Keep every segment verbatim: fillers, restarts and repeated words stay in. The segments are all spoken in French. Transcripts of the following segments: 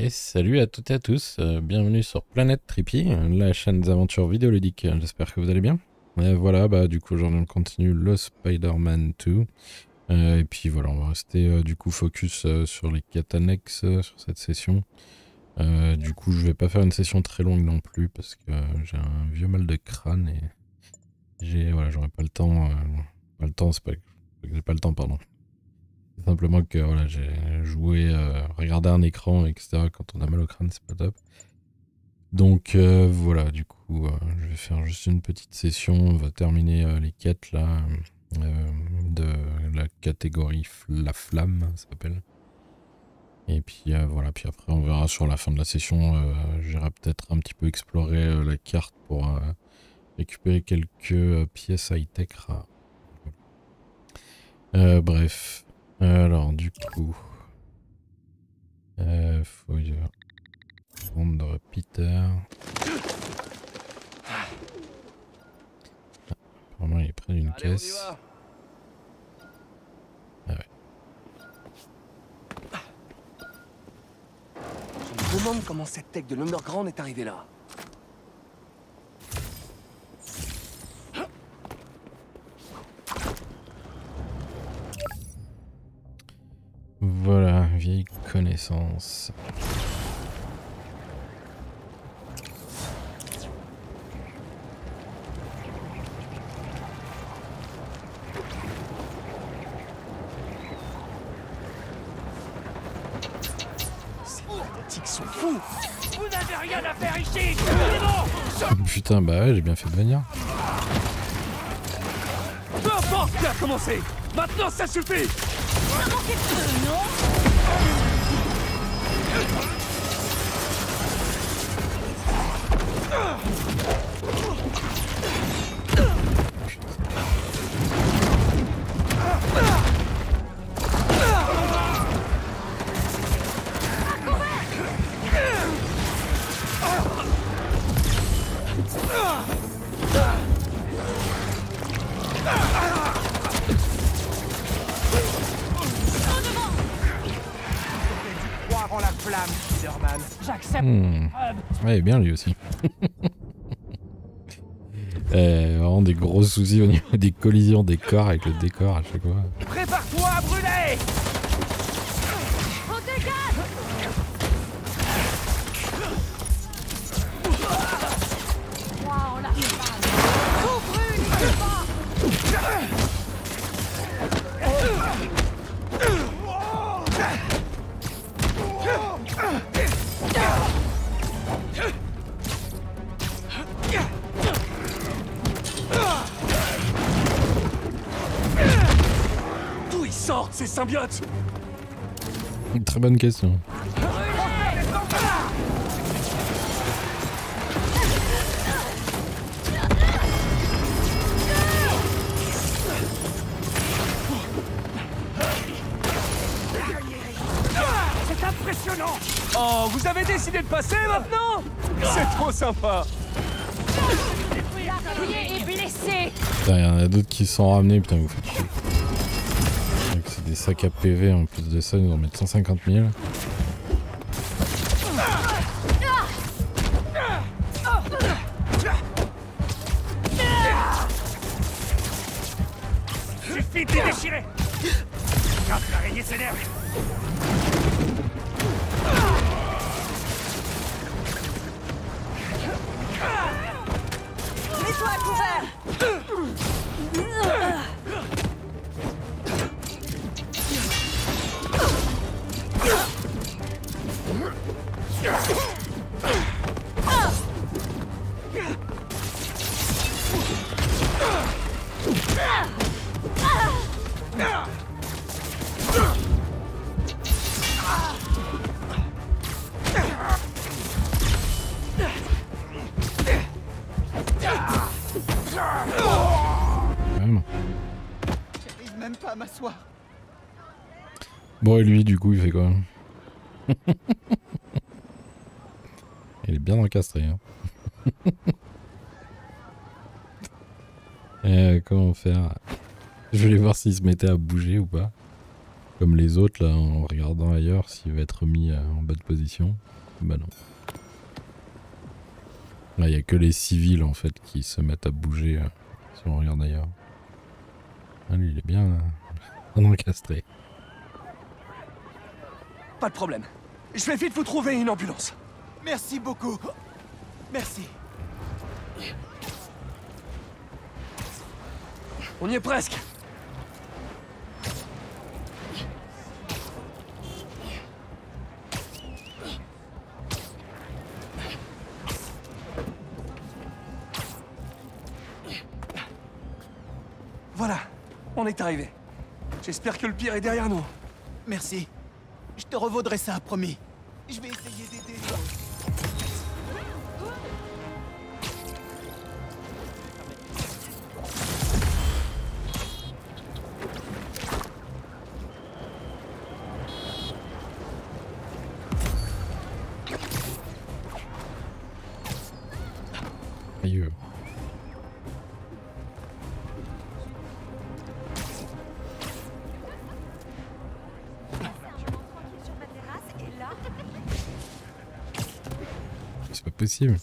Et salut à toutes et à tous, euh, bienvenue sur Planète Trippy, la chaîne des aventures vidéoludiques, j'espère que vous allez bien. Et voilà, bah du coup aujourd'hui on continue le Spider-Man deux, euh, et puis voilà, on va rester euh, du coup focus euh, sur les quêtes annexes euh, sur cette session. Euh, du coup je vais pas faire une session très longue non plus, parce que euh, j'ai un vieux mal de crâne, et j'ai, voilà, j'aurai pas le temps, euh, pas le temps, c'est pas, j'ai pas le temps, pardon. C'est simplement que voilà, j'ai joué, euh, regarder un écran, et cetera. Quand on a mal au crâne, c'est pas top. Donc euh, voilà, du coup, euh, je vais faire juste une petite session. On va terminer euh, les quêtes là euh, de la catégorie la flamme, ça s'appelle. Et puis euh, voilà, puis après on verra sur la fin de la session. Euh, J'irai peut-être un petit peu explorer euh, la carte pour euh, récupérer quelques euh, pièces high-tech rares. Euh, bref. Alors du coup, euh, faut y prendre Peter. Ah, apparemment il est près d'une caisse. Ah ouais. Je me demande comment cette tech de l'Underground est arrivée là. Voilà, vieille connaissance. Ces fanatiques sont fous. Vous n'avez rien à faire ici. C'est bon. Putain, bah ouais, j'ai bien fait de venir. Peu importe qui a commencé. Maintenant ça suffit. Ça manquait de peu, non? Croire en la flamme, Spider-Man. J'accepte. Hmm. Ouais, bien lui aussi. euh, vraiment des gros soucis au niveau des collisions des corps avec le décor à chaque fois. Prépare-toi à brûler. On dégage. Crois en la flamme. Tout brûle, il se bat. D'où ils sortent ces symbiotes? Une très bonne question. C'est impressionnant. Oh, vous avez décidé de passer maintenant? C'est trop sympa. L'araignée est blessé. Putain, il y en a d'autres qui sont ramenés, putain, vous faites chier. C'est des sacs à P V en plus de ça, ils nous en mettent cent cinquante mille. Suffit de les déchirer. Regarde, l'araignée s'énerve. Mets-toi à couvert. Vraiment. J'arrive même pas à m'asseoir. Bon, et lui, du coup, il fait quoi? Il est bien encastré. Hein. euh, comment faire? Je voulais voir s'il se mettait à bouger ou pas. comme les autres là en regardant ailleurs s'il va être mis euh, en bonne position. Bah non. Là il n'y a que les civils en fait qui se mettent à bouger euh, si on regarde ailleurs. Ah lui il est bien, euh, bien encastré. Pas de problème. Je vais vite vous trouver une ambulance. Merci beaucoup. Merci. On y est presque. Voilà, on est arrivé. J'espère que le pire est derrière nous. Merci. Je te revaudrai ça, promis. Je vais essayer d'aider. Aïe. C'est pas possible.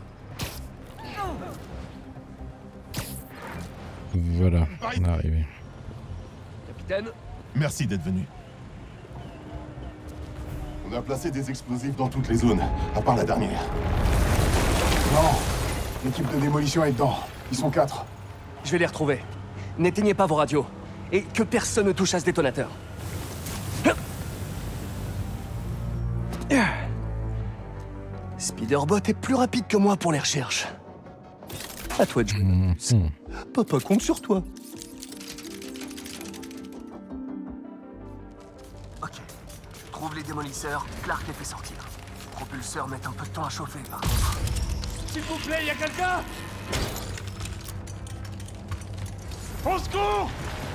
Voilà, on est arrivé. Capitaine, Merci d'être venu. On a placé des explosifs dans toutes les zones, à part la dernière. Non, l'équipe de démolition est dedans. Ils sont quatre. je vais les retrouver. N'éteignez pas vos radios. Et que personne ne touche à ce détonateur. Spiderbot est plus rapide que moi pour les recherches. À toi de jouer. Mmh, mmh. Papa compte sur toi. Ok. Trouve les démolisseurs, Clark les fait sortir. Propulseur met un peu de temps à chauffer, par contre. S'il vous plaît, y a quelqu'un? Au secours!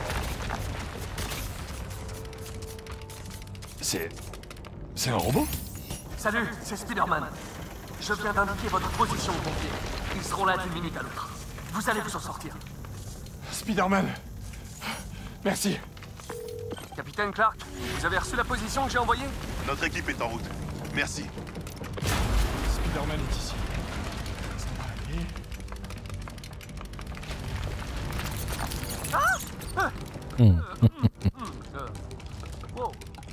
C'est... c'est un robot? Salut, c'est Spider-Man. Je viens d'indiquer votre position aux pompiers. Ils seront là d'une minute à l'autre. Vous allez vous en sortir. Spider-Man. Merci. Capitaine Clark, vous avez reçu la position que j'ai envoyée? Notre équipe est en route. Merci. Spider-Man est ici. Ça va aller. Mmh. Wow.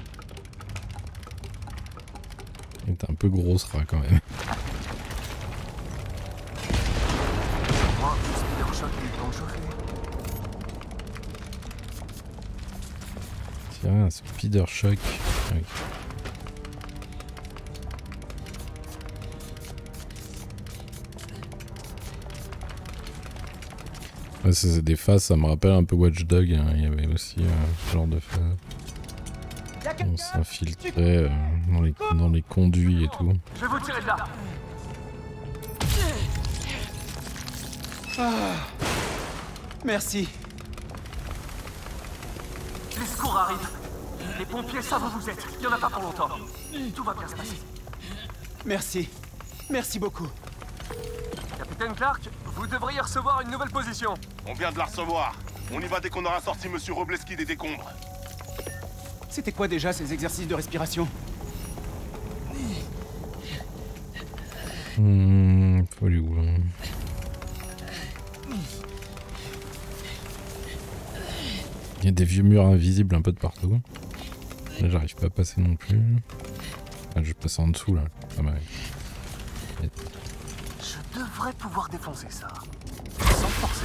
Il est un peu gros ce rat quand même. Moi, Spider Shock a eu le temps de chauffer. Tiens, un Spider Shock. Ok. Ouais, c'est des phases, ça me rappelle un peu Watch Dog. Hein. Il y avait aussi euh, ce genre de phase. On s'infiltrait euh, dans, les, dans les conduits et tout. Je vais vous tirer de là. Ah. Merci. Les secours arrivent. Les pompiers savent où vous êtes. Il n'y en a pas pour longtemps. Tout va bien se passer. Merci. Merci beaucoup. Capitaine Clark, vous devriez recevoir une nouvelle position. On vient de la recevoir. On y va dès qu'on aura sorti Monsieur Robleski des décombres. C'était quoi déjà ces exercices de respiration? Mmh, faut aller où là? Il y a des vieux murs invisibles un peu de partout. Là j'arrive pas à passer non plus. Ah, je passe en dessous là. Ah, bah, ouais. Je devrais pouvoir défoncer ça. Sans forcer.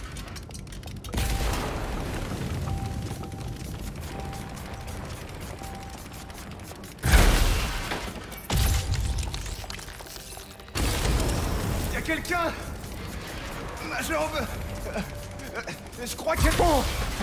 Y'a quelqu'un? Ma jambe! Euh, euh, Je crois que c'est bon!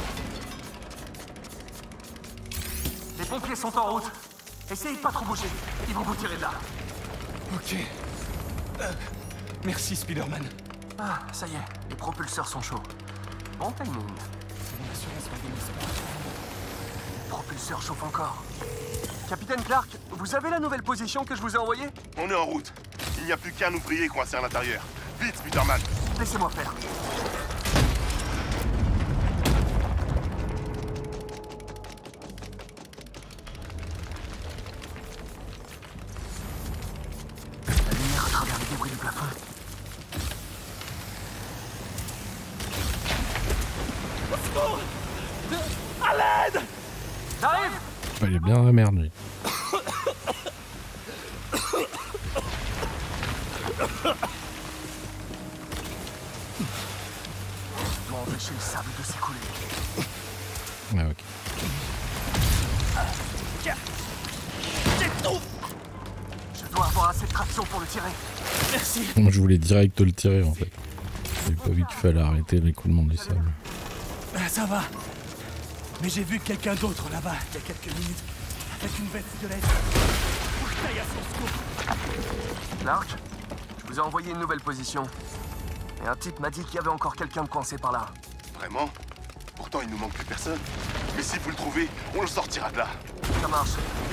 Les pompiers sont en route. Essayez de pas trop bouger. Ils vont vous tirer de là. Ok. Euh, Merci, Spider-Man. Ah, ça y est. Les propulseurs sont chauds. Bon timing. Mon assurance va donner ça. Les propulseurs chauffent encore. Capitaine Clark, vous avez la nouvelle position que je vous ai envoyée? On est en route. Il n'y a plus qu'un ouvrier coincé à l'intérieur. Vite, Spider-Man. Laissez-moi faire. À l'aide! J'arrive! Ouais, il est bien dans la merde, lui. Je dois empêcher le sable de s'écouler. Ouais, ok. Je dois avoir assez de traction pour le tirer. Merci. Moi, je voulais direct le tirer, en fait. J'ai pas vu qu'il fallait arrêter l'écoulement du sable. Ah, ça va. Mais j'ai vu quelqu'un d'autre là-bas, il y a quelques minutes, avec une veste violette. Faut que j'aille à son secours. Clark, je vous ai envoyé une nouvelle position. Et un type m'a dit qu'il y avait encore quelqu'un de coincé par là. Vraiment? Pourtant, il nous manque plus personne. Mais si vous le trouvez, on le sortira de là. Ça marche.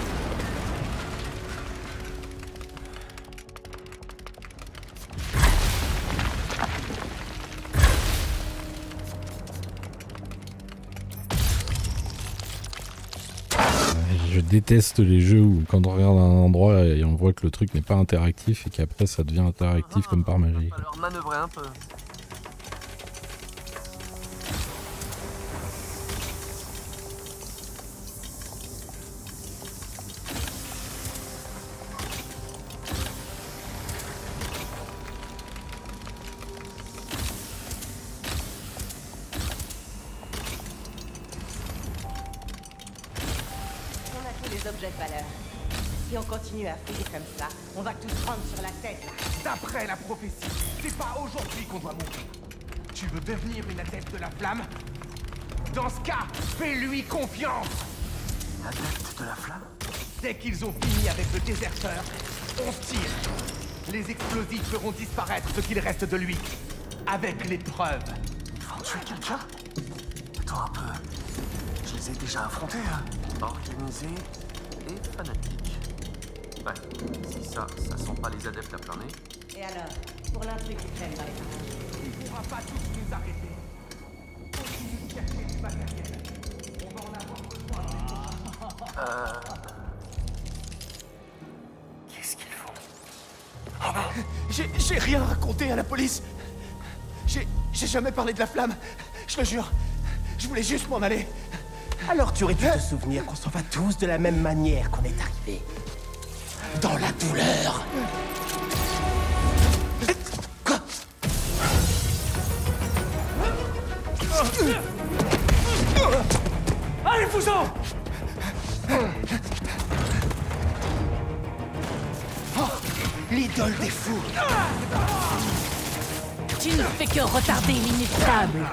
Je déteste les jeux où quand on regarde un endroit et on voit que le truc n'est pas interactif et qu'après ça devient interactif comme par magie. Il va falloir manœuvrer un peu. Les objets de valeur. Si on continue à fouiller comme ça, on va tous prendre sur la tête là. D'après la prophétie, c'est pas aujourd'hui qu'on doit mourir. Tu veux devenir une adepte de la flamme? Dans ce cas, fais-lui confiance. Adepte de la flamme? Dès qu'ils ont fini avec le déserteur, on tire. Les explosifs feront disparaître ce qu'il reste de lui. Avec les preuves. Ils vont tuer quelqu'un? Attends un peu. Je les ai déjà affrontés, hein. Organisés et fanatiques. Ouais, si ça, ça sent pas les adeptes à plein nez. Et alors, pour l'intrus qui traîne dans les parages. Il ne pourra pas tous nous arrêter. Continue de chercher du matériel. On va en avoir besoin. Euh... Qu'est-ce qu'ils font? J'ai j'ai rien raconté à la police. J'ai j'ai jamais parlé de la flamme. Je le jure. Je voulais juste m'en aller. Alors tu aurais dû te souvenir qu'on s'en va tous de la même manière qu'on est arrivé. Dans la douleur. Quoi? Allez-vous-en! Oh, l'idole des fous. Tu ne fais que retarder l'inévitable.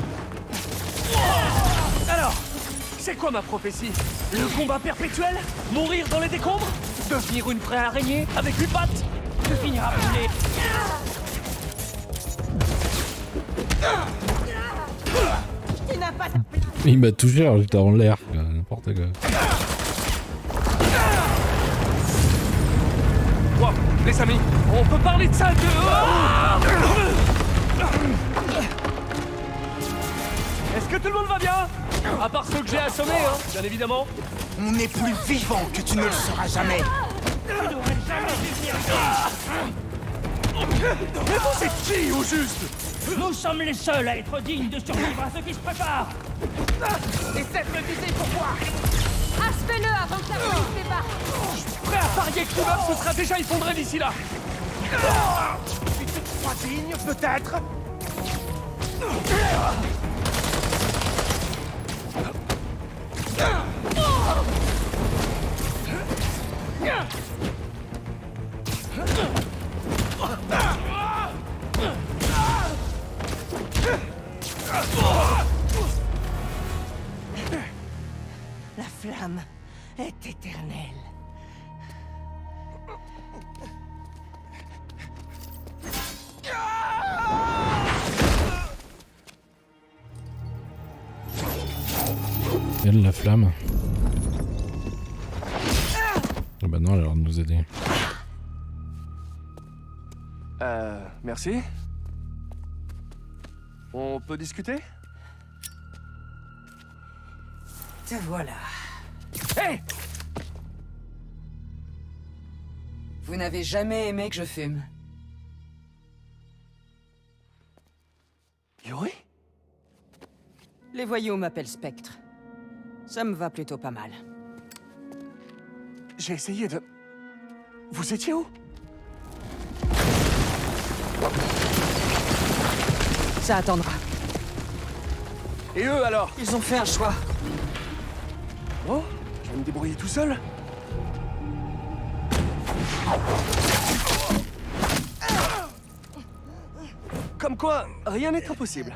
Alors, c'est quoi ma prophétie? Le combat perpétuel? Mourir dans les décombres? Devenir une vraie araignée avec huit pattes? Tu finiras brûlé. Tu n'as pas... Il m'a touché alors j'étais en l'air, n'importe quoi. Wow, les amis, on peut parler de ça de... Est-ce que tout le monde va bien? À part ceux que j'ai assommés, hein, bien évidemment. On est plus vivant que tu ne le seras jamais. Mais vous êtes qui, au juste? Nous sommes les seuls à être dignes de survivre à ce qui se prépare. Essaie de le viser pour voir. Achevez-le avant que la police débarque. Prêt à parier que l'immeuble se sera déjà effondré d'ici là. Tu te crois digne, peut-être? La flamme est éternelle. Elle, la flamme. Ah bah non, elle a l'air de nous aider. Euh, merci. On peut discuter? Te voilà. Hey! Vous n'avez jamais aimé que je fume. Yuri? Les voyous m'appellent Spectre. Ça me va plutôt pas mal. J'ai essayé de... Vous étiez où? Ça attendra. Et eux alors? Ils ont fait un choix. Bon, je vais me débrouiller tout seul. Comme quoi, rien n'est impossible.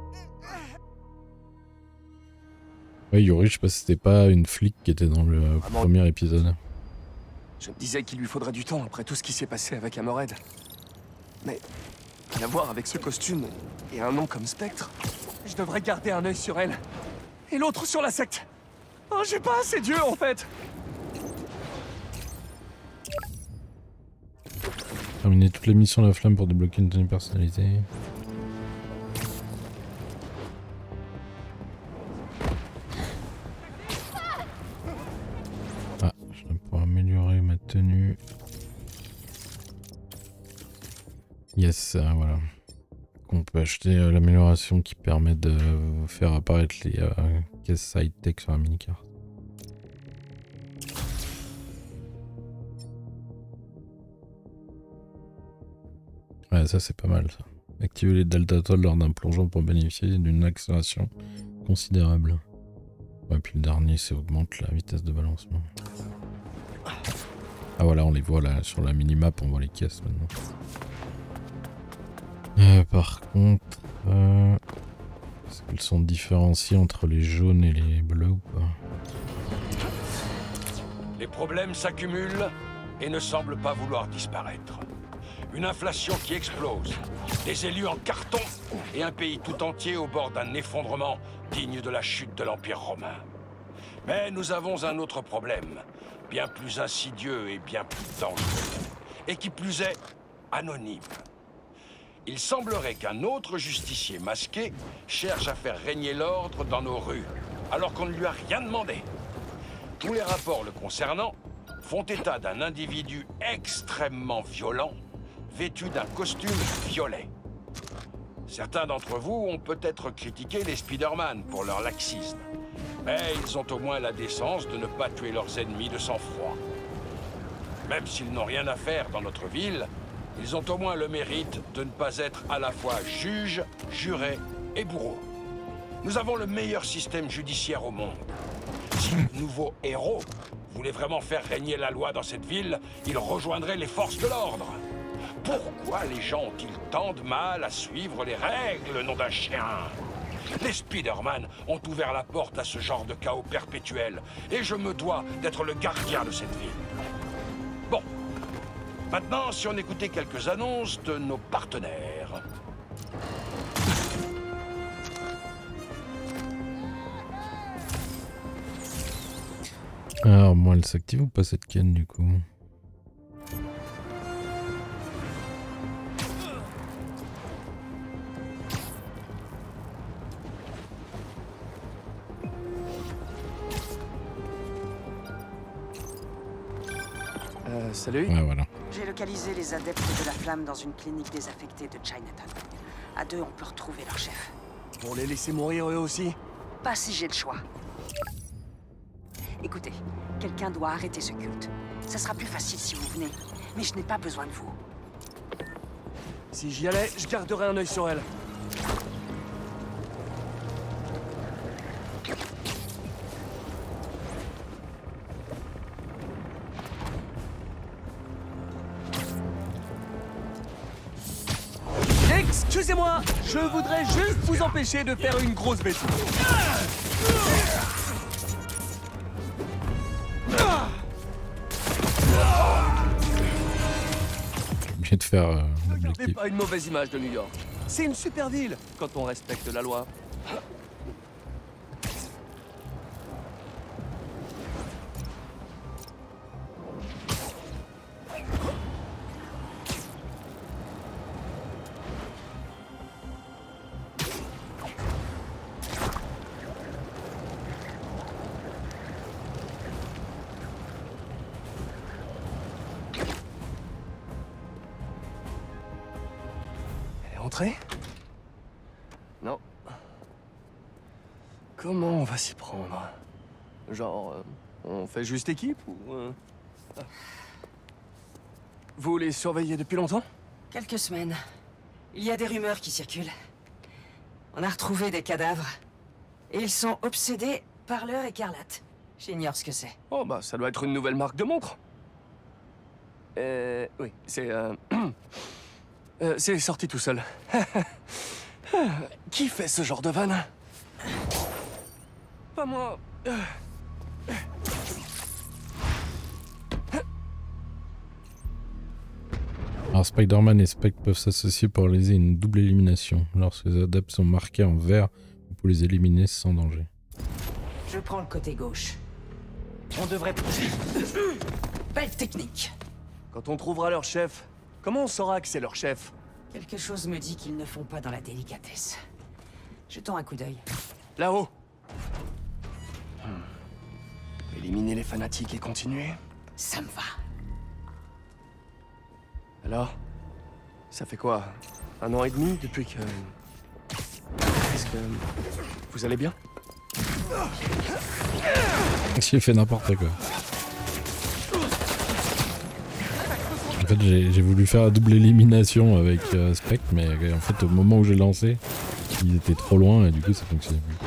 Ouais, Yuri, je sais pas si c'était pas une flic qui était dans le euh, Vraiment. premier épisode. Je me disais qu'il lui faudrait du temps après tout ce qui s'est passé avec Amored. Mais la voir avec ce costume et un nom comme Spectre, je devrais garder un œil sur elle. Et l'autre sur la secte. Oh, j'ai pas assez Dieu en fait. Terminer toutes les missions de la flamme pour débloquer une tenue personnalisée. Ah, je vais pouvoir améliorer ma tenue. Yes, euh, voilà. On peut acheter euh, l'amélioration qui permet de euh, faire apparaître les euh, caisses side-tech sur la mini-carte. Ouais, ça c'est pas mal ça. Activer les delta toll lors d'un plongeon pour bénéficier d'une accélération considérable. Ouais, puis le dernier c'est augmente la vitesse de balancement. Ah voilà, on les voit là sur la minimap, on voit les caisses maintenant. Euh, par contre, euh, est-ce qu'elles sont différenciées entre les jaunes et les bleus ou pas? Les problèmes s'accumulent et ne semblent pas vouloir disparaître. Une inflation qui explose, des élus en carton et un pays tout entier au bord d'un effondrement digne de la chute de l'Empire romain. Mais nous avons un autre problème, bien plus insidieux et bien plus dangereux, et qui plus est, anonyme. Il semblerait qu'un autre justicier masqué cherche à faire régner l'ordre dans nos rues, alors qu'on ne lui a rien demandé. Tous les rapports le concernant font état d'un individu extrêmement violent, vêtu d'un costume violet. Certains d'entre vous ont peut-être critiqué les Spider-Man pour leur laxisme, mais ils ont au moins la décence de ne pas tuer leurs ennemis de sang-froid. Même s'ils n'ont rien à faire dans notre ville, ils ont au moins le mérite de ne pas être à la fois juge, juré et bourreau. Nous avons le meilleur système judiciaire au monde. Si le nouveau héros voulait vraiment faire régner la loi dans cette ville, il rejoindrait les forces de l'ordre. Pourquoi les gens ont-ils tant de mal à suivre les règles, nom d'un chien? Les Spider-Man ont ouvert la porte à ce genre de chaos perpétuel, et je me dois d'être le gardien de cette ville. Bon. Maintenant, si on écoutait quelques annonces de nos partenaires. Alors, moi, elle s'active ou pas cette canne du coup? Euh, salut. Ouais, voilà. J'ai localisé les adeptes de la flamme dans une clinique désaffectée de Chinatown. À deux, on peut retrouver leur chef. Pour les laisser mourir eux aussi? Pas si j'ai le choix. Écoutez, quelqu'un doit arrêter ce culte. Ça sera plus facile si vous venez, mais je n'ai pas besoin de vous. Si j'y allais, je garderais un œil sur elle. Excusez-moi, je voudrais juste vous empêcher de faire une grosse bêtise. Obligé de faire euh, Regardez l'objectif. pas une mauvaise image de New York. C'est une super ville quand on respecte la loi. Elle est entrée? Non. Comment on va s'y prendre? Genre, euh, on fait juste équipe ou... Euh... Ah. Vous les surveillez depuis longtemps? Quelques semaines. Il y a des rumeurs qui circulent. On a retrouvé des cadavres. Et ils sont obsédés par l'heure écarlate. J'ignore ce que c'est. Oh bah, ça doit être une nouvelle marque de montre. Euh... Oui, c'est... Euh... euh, c'est sorti tout seul. Qui fait ce genre de vanne? Pas moi. Alors Spider-Man et Spectre peuvent s'associer pour réaliser une double élimination. Lorsque les adeptes sont marqués en vert, vous pouvez les éliminer sans danger. Je prends le côté gauche. On devrait... Belle technique. Quand on trouvera leur chef, comment on saura que c'est leur chef? Quelque chose me dit qu'ils ne font pas dans la délicatesse. Jetons un coup d'œil. Là-haut. Hmm. Éliminer les fanatiques et continuer? Ça me va. Alors? Ça fait quoi? Un an et demi depuis que... Est-ce que... Vous allez bien? J'ai fait n'importe quoi. En fait, j'ai voulu faire la double élimination avec euh, Spectre, mais euh, en fait, au moment où j'ai lancé, ils étaient trop loin et du coup, ça fonctionnait plus.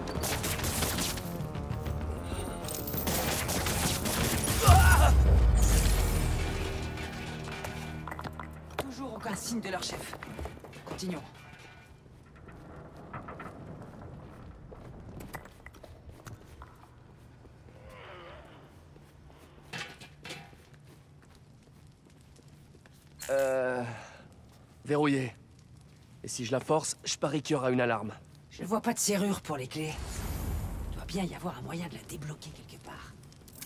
Toujours aucun signe de leur chef. Continuons. Euh... Verrouillé. Et si je la force, je parie qu'il y aura une alarme. Je vois pas de serrure pour les clés. Il doit bien y avoir un moyen de la débloquer quelque part.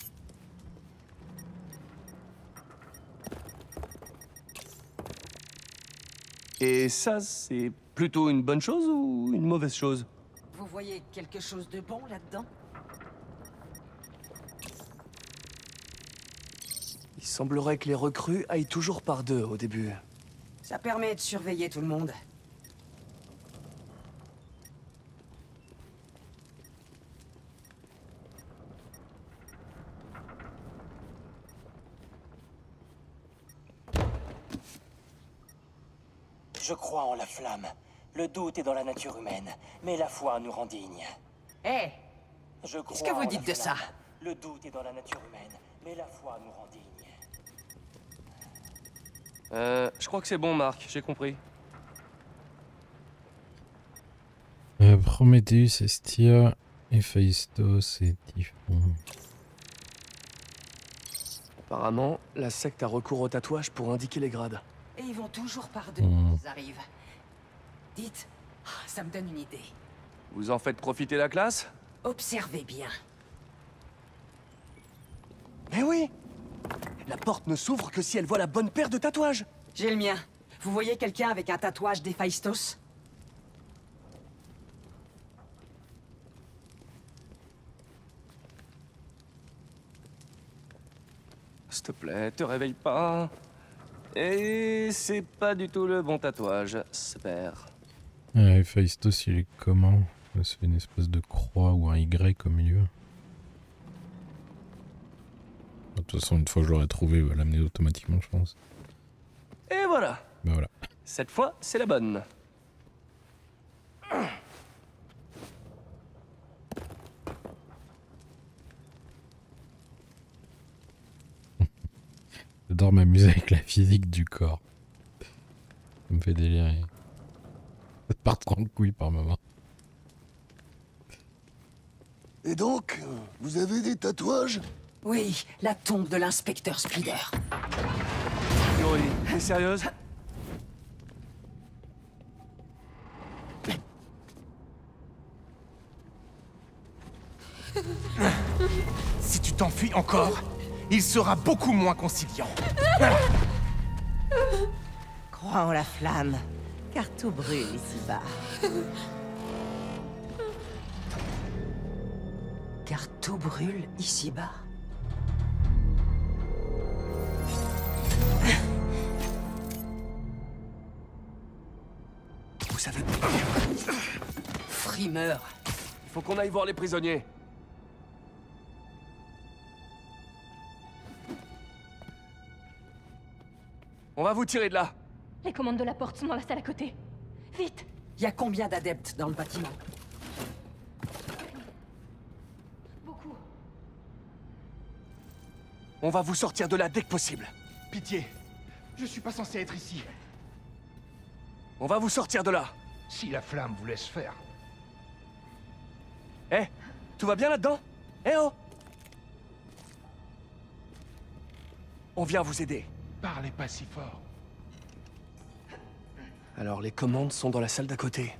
Et ça, c'est plutôt une bonne chose ou une mauvaise chose? Vous voyez quelque chose de bon là-dedans? Il semblerait que les recrues aillent toujours par deux au début. Ça permet de surveiller tout le monde. Je crois en la flamme. Le doute est dans la nature humaine, mais la foi nous rend dignes. Hé hey, Je crois Qu'est-ce que vous en dites la de ça? flamme. Le doute est dans la nature humaine, mais la foi nous rend dignes. Euh, je crois que c'est bon, Marc, j'ai compris. Euh, Prometheus, Estia, Héphaïstos et Typhon. Apparemment, la secte a recours au tatouage pour indiquer les grades. Et ils vont toujours par deux Mmh. quand ils arrivent. Dites, ah, ça me donne une idée. Vous en faites profiter la classe? Observez bien. Mais oui! La porte ne s'ouvre que si elle voit la bonne paire de tatouages. J'ai le mien. Vous voyez quelqu'un avec un tatouage d'Héphaïstos? S'il te plaît, te réveille pas. Et c'est pas du tout le bon tatouage, super. Ah, Héphaïstos, il est comment? C'est une espèce de croix ou un Y au milieu. De toute façon, une fois que je l'aurai trouvé, il va l'amener automatiquement, je pense. Et voilà. Ben voilà. Cette fois, c'est la bonne. J'adore m'amuser avec la physique du corps. Ça me fait délirer. Ça part trop en couille par moment. Et donc, vous avez des tatouages? Oui, la tombe de l'inspecteur Spider. Yuri, t'es sérieuse? Si tu t'enfuis encore, il sera beaucoup moins conciliant. Crois en la flamme, car tout brûle ici-bas. Car tout brûle ici-bas. Vous savez... Frimeur. Il faut qu'on aille voir les prisonniers. On va vous tirer de là. Les commandes de la porte sont dans la salle à côté. Vite! Il y a combien d'adeptes dans le bâtiment? Beaucoup. On va vous sortir de là dès que possible. Pitié. Je suis pas censé être ici. On va vous sortir de là. Si la flamme vous laisse faire. Eh, tout va bien là-dedans? Eh oh! On vient vous aider. Parlez pas si fort. Alors les commandes sont dans la salle d'à côté.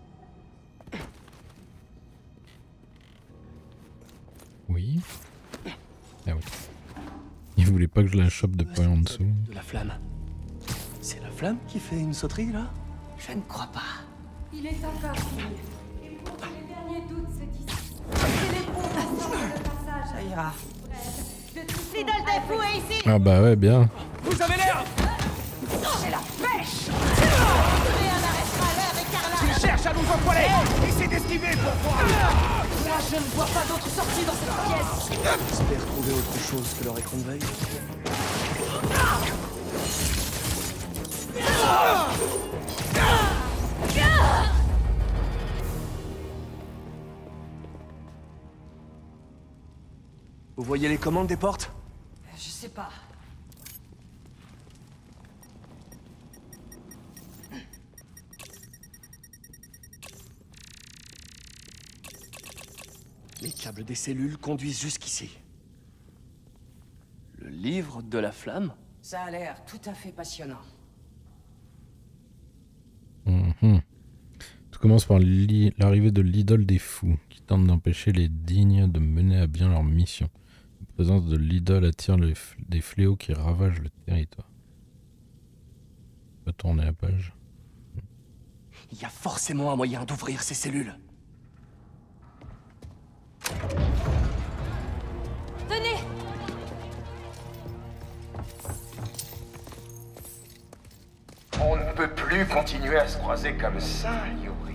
Oui. Ah oui. Il voulait pas que je la chope de pas en dessous. De la flamme. C'est la flamme qui fait une sauterie là? Je ne crois pas. Il est encore fini. Et pour que les derniers doutes se dissipent, célébrons ensemble le passage. Ça ira. L'idole des fous est ici! Ah bah ouais, bien. Vous avez l'air! C'est la pêche! Rien n'arrêtera l'heure écarlate! Il cherche à nous enfoiler! Essayez d'esquiver pour voir! Là, je ne vois pas d'autre sortie dans cette pièce! J'espère trouver autre chose que leur écran de veille. Vous voyez les commandes des portes? Je sais pas. Les câbles des cellules conduisent jusqu'ici. Le livre de la flamme? Ça a l'air tout à fait passionnant. Mhm. Tout commence par l'i- l'arrivée de l'idole des fous, qui tente d'empêcher les dignes de mener à bien leur mission. La présence de l'idole attire les f- des fléaux qui ravagent le territoire. On peut tourner la page. Il y a forcément un moyen d'ouvrir ces cellules. Tenez! On ne peut plus continuer à se croiser comme ça, Yuri.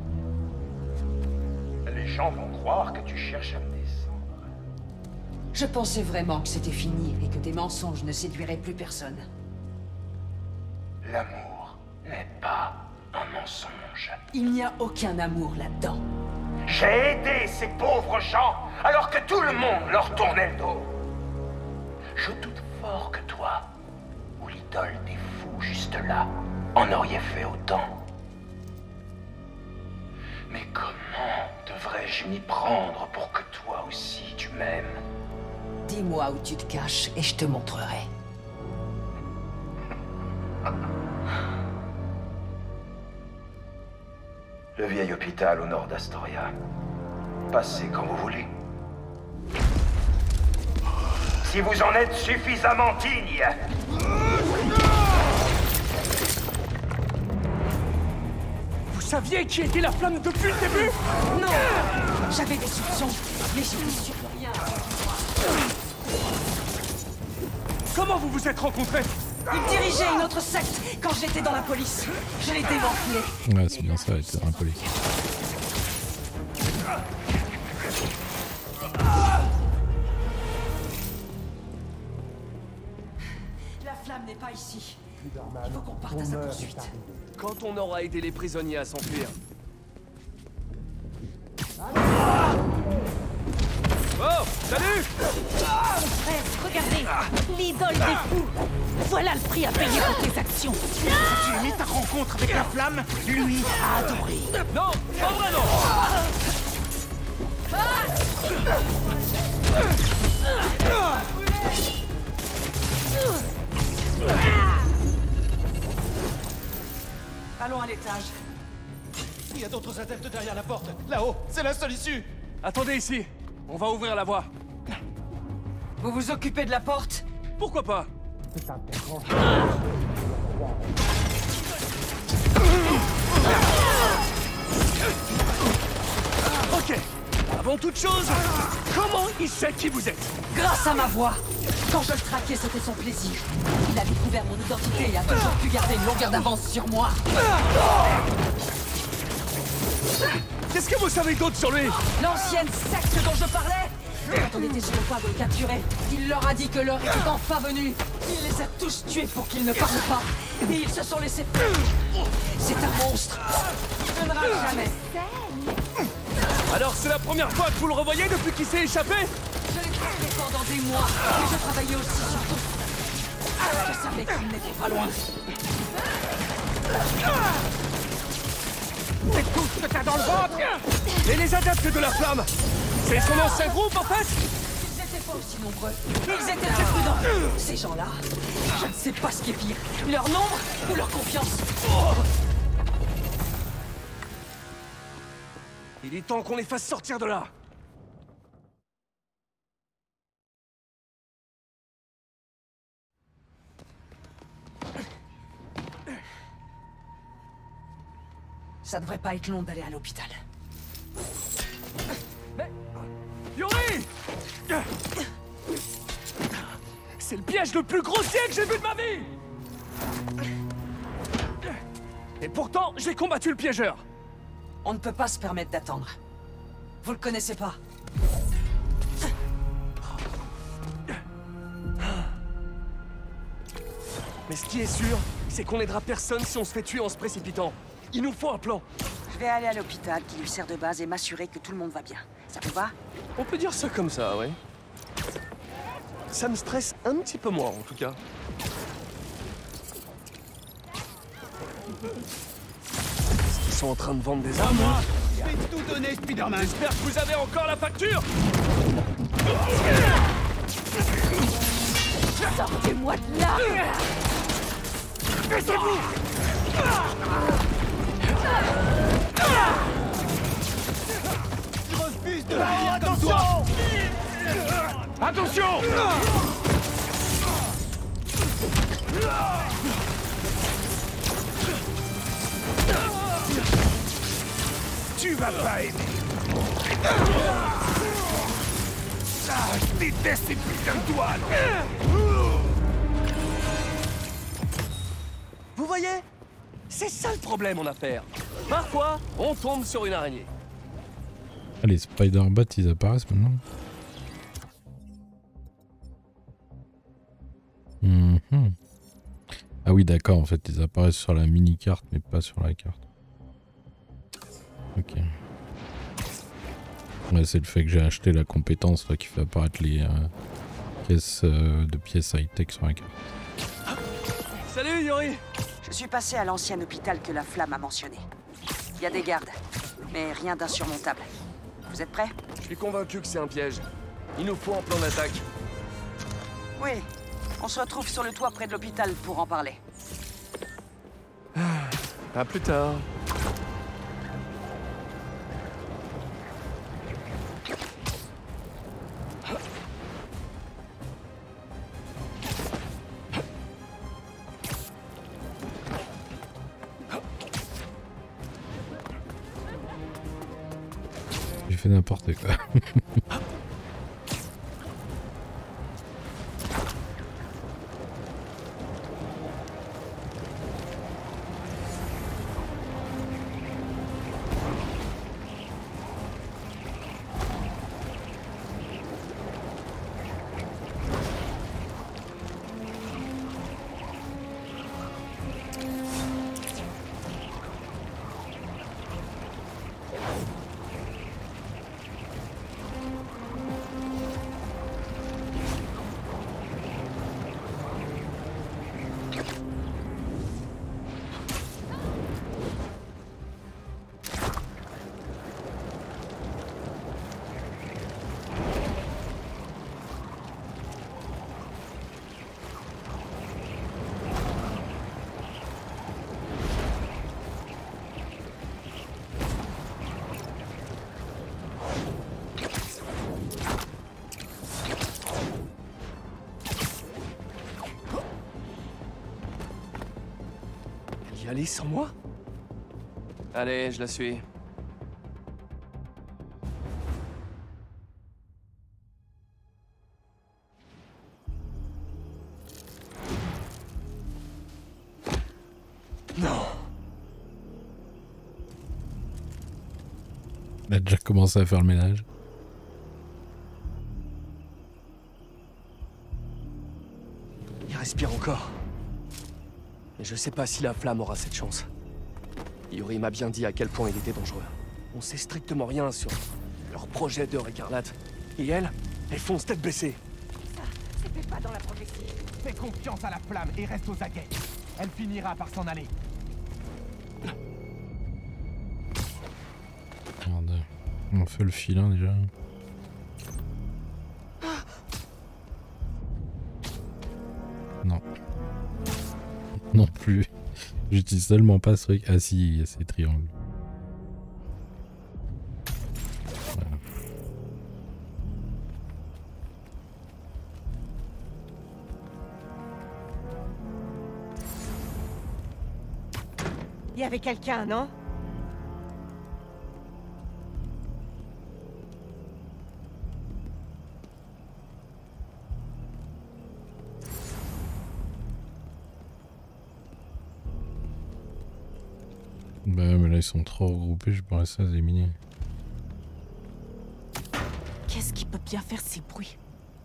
Les gens vont croire que tu cherches à me descendre. Je pensais vraiment que c'était fini et que tes mensonges ne séduiraient plus personne. L'amour n'est pas un mensonge. Il n'y a aucun amour là-dedans. J'ai aidé ces pauvres gens alors que tout le monde leur tournait le dos. Je doute fort que toi, ou l'idole des fous juste là, en auriez fait autant. Mais comment devrais-je m'y prendre pour que toi aussi tu m'aimes? Dis-moi où tu te caches et je te montrerai. Le vieil hôpital au nord d'Astoria. Passez quand vous voulez. Si vous en êtes suffisamment digne. Vous saviez qui était la flamme depuis le début? Non! J'avais des soupçons, mais je ne suis plus rien. Comment vous vous êtes rencontrés? Il dirigeait une autre secte quand j'étais dans la police. Je l'ai démantelé. Ouais, c'est bien ça, elle était dans la police. La flamme n'est pas ici. Il faut qu'on parte à sa poursuite. Quand on aura aidé les prisonniers à s'enfuir. Oh, salut! Frère, regardez! L'idole des fous! Voilà le prix à payer pour tes actions! Tu aimais ta rencontre avec la flamme? Lui a adoré. Non, pas vraiment! Allons à l'étage. Il y a d'autres adeptes derrière la porte. Là-haut, c'est la seule issue. Attendez ici, on va ouvrir la voie. Vous vous occupez de la porte? Pourquoi pas? Ok, avant toute chose, comment il sait qui vous êtes? Grâce à ma voix. Quand je le traquais, c'était son plaisir. Il a découvert mon identité et a toujours pu garder une longueur d'avance sur moi. Qu'est-ce que vous savez d'autre sur lui? L'ancienne secte dont je parlais. Quand on était sur le point de le capturer, il leur a dit que l'heure était enfin venue. Il les a tous tués pour qu'ils ne parlent pas. Et ils se sont laissés... C'est un monstre. Il ne viendra jamais. Alors c'est la première fois que vous le revoyez depuis qu'il s'est échappé? Je l'ai trouvé pendant des mois. Et je travaillais aussi sur tout. Je savais qu'il n'était pas loin. C'est tout ce que t'as dans le ventre. Et les adeptes de la flamme, c'est son ancien groupe en fait? Ils étaient pas aussi nombreux. Ils étaient plus prudents. Ces gens-là, je ne sais pas ce qui est pire. Leur nombre ou leur confiance. Oh, il est temps qu'on les fasse sortir de là. Ça devrait pas être long d'aller à l'hôpital. Mais... Yuri! C'est le piège le plus grossier que j'ai vu de ma vie! Et pourtant, j'ai combattu le piégeur. On ne peut pas se permettre d'attendre. Vous le connaissez pas. Mais ce qui est sûr, c'est qu'on n'aidera personne si on se fait tuer en se précipitant. Il nous faut un plan. Je vais aller à l'hôpital qui lui sert de base et m'assurer que tout le monde va bien. Ça vous va? On peut dire ça comme ça, oui. Ça me stresse un petit peu moins, en tout cas. Est-ce qu'ils sont en train de vendre des armes? Moi, je vais tout donner, Spider-Man. J'espère que vous avez encore la facture. Sortez-moi de là! Baissez-vous! Je refuse de finir comme toi! Attention! Tu vas pas aimer! Ah, je déteste ces putains de doigts! Vous voyez? C'est ça le problème en affaires. Parfois, on tombe sur une araignée. Ah, les Spider-Bats, ils apparaissent maintenant. Mm-hmm. Ah oui, d'accord, en fait, ils apparaissent sur la mini-carte, mais pas sur la carte. Ok. Ouais, c'est le fait que j'ai acheté la compétence là, qui fait apparaître les euh, caisses euh, de pièces high-tech sur la carte. Salut, Yuri! Je suis passé à l'ancien hôpital que la flamme a mentionné. Il y a des gardes, mais rien d'insurmontable. Vous êtes prêts? Je suis convaincu que c'est un piège. Il nous faut un plan d'attaque. Oui. On se retrouve sur le toit près de l'hôpital pour en parler. À plus tard. J'ai fait n'importe quoi. Y aller sans moi? Allez, je la suis. Non. Il a déjà commencé à faire le ménage. Il respire encore. Mais je sais pas si la flamme aura cette chance. Yuri m'a bien dit à quel point il était dangereux. On sait strictement rien sur leur projet d'heure écarlate. Et elle, elle fonce tête baissée. Ça, c'était pas dans la prophétie. Fais confiance à la flamme et reste aux aguets. Elle finira par s'en aller. Merde. On fait le filin déjà. Non. Non plus. J'utilise seulement pas ce truc. Ah si, il y a ces triangles. Voilà. Il y avait quelqu'un, non? Bah mais là ils sont trop regroupés, je pourrais ça éliminer. Qu'est-ce qui peut bien faire ces bruits?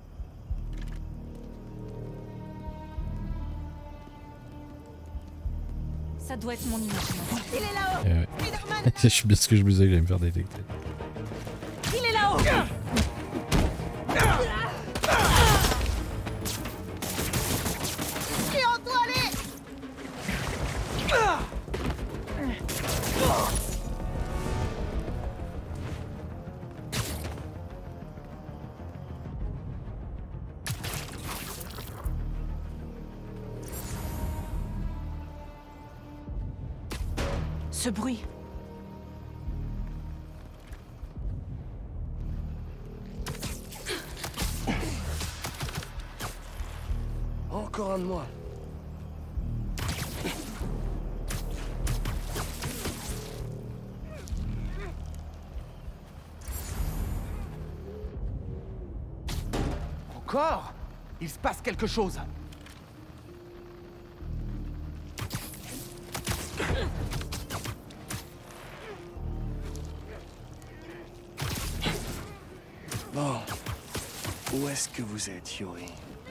Ça doit être mon imagination. Il est là-haut! Eh ouais. Spider-Man! Je suis bien ce que je me disais que j'allais me faire détecter. Il est là-haut! Et on doit aller! Ce bruit. Encore un de moi. Encore? Il se passe quelque chose. Bon. Où est-ce que vous êtes, Yuri?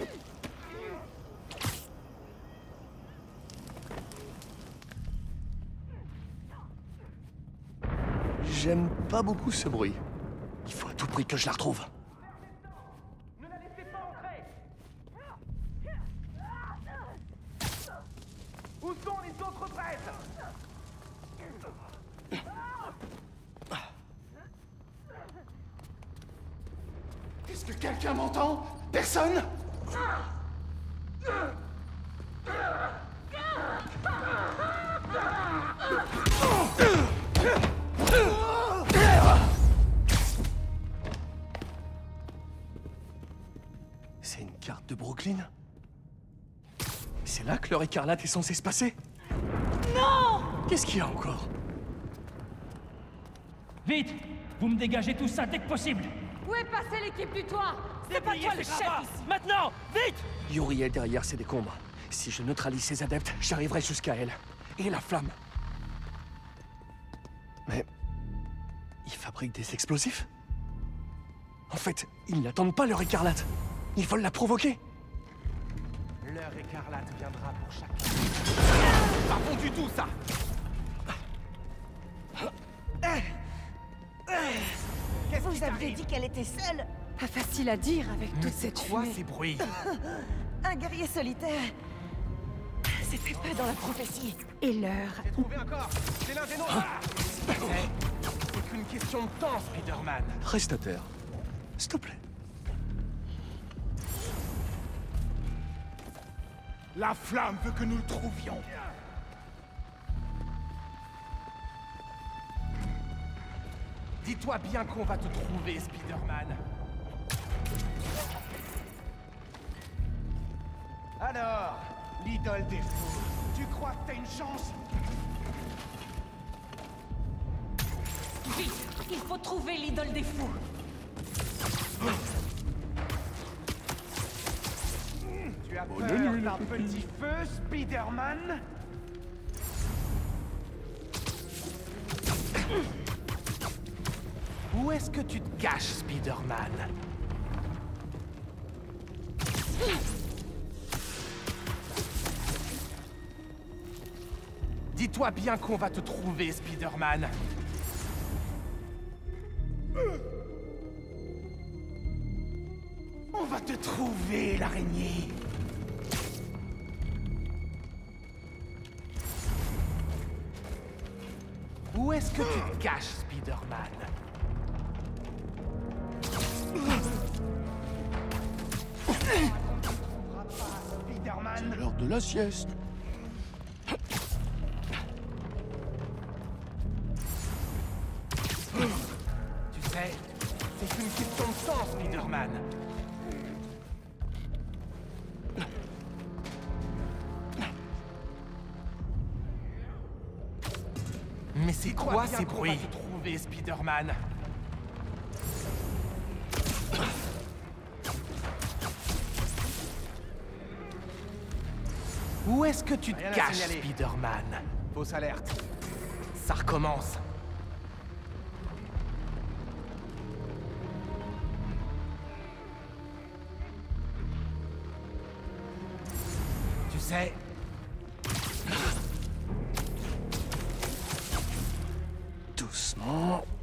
J'aime pas beaucoup ce bruit. Il faut à tout prix que je la retrouve. Ne la laissez pas entrer. Où sont les autres prêtres? Est-ce que quelqu'un m'entend? Personne? C'est une carte de Brooklyn? C'est là que l'heure écarlate est censée se passer? Non! Qu'est-ce qu'il y a encore? Vite! Vous me dégagez tout ça dès que possible! Où est passée l'équipe du toit? C'est pas toi le chef ici! Maintenant! Vite! Yuri est derrière ces décombres. Si je neutralise ses adeptes, j'arriverai jusqu'à elle. Et la flamme. Mais... ils fabriquent des explosifs? En fait, ils n'attendent pas l'heure écarlate. Ils veulent la provoquer. L'heure écarlate viendra pour chacun. Pas bon du tout, ça! Vous aviez dit qu'elle était seule? Pas facile à dire avec toute cette Quoi fumée. ces bruits? Un guerrier solitaire. C'était pas dans la prophétie. Et l'heure. J'ai trouvé un corps. C'est l'un des nôtres. C'est qu'une question de temps, Spider-Man. Reste à terre. S'il te plaît. La flamme veut que nous le trouvions. Dis-toi bien qu'on va te trouver, Spider-Man. Alors, l'idole des fous, tu crois que t'as une chance? Vite! Il faut trouver l'idole des fous! Tu as Bonne peur nuit, d'un les petit feu, Spider-Man? Où est-ce que tu te caches, Spider-Man? Dis-toi bien qu'on va te trouver, Spider-Man. On va te trouver, l'araignée. Où est-ce que tu te caches, Spider-Man? C'est l'heure de la sieste. Tu sais, c'est une question de temps, Spider-Man. Mais c'est quoi ces bruits? Trouver Spider-Man. Où est-ce que tu te caches, Spider-Man? Fausse alerte. Ça recommence. Tu sais... Doucement.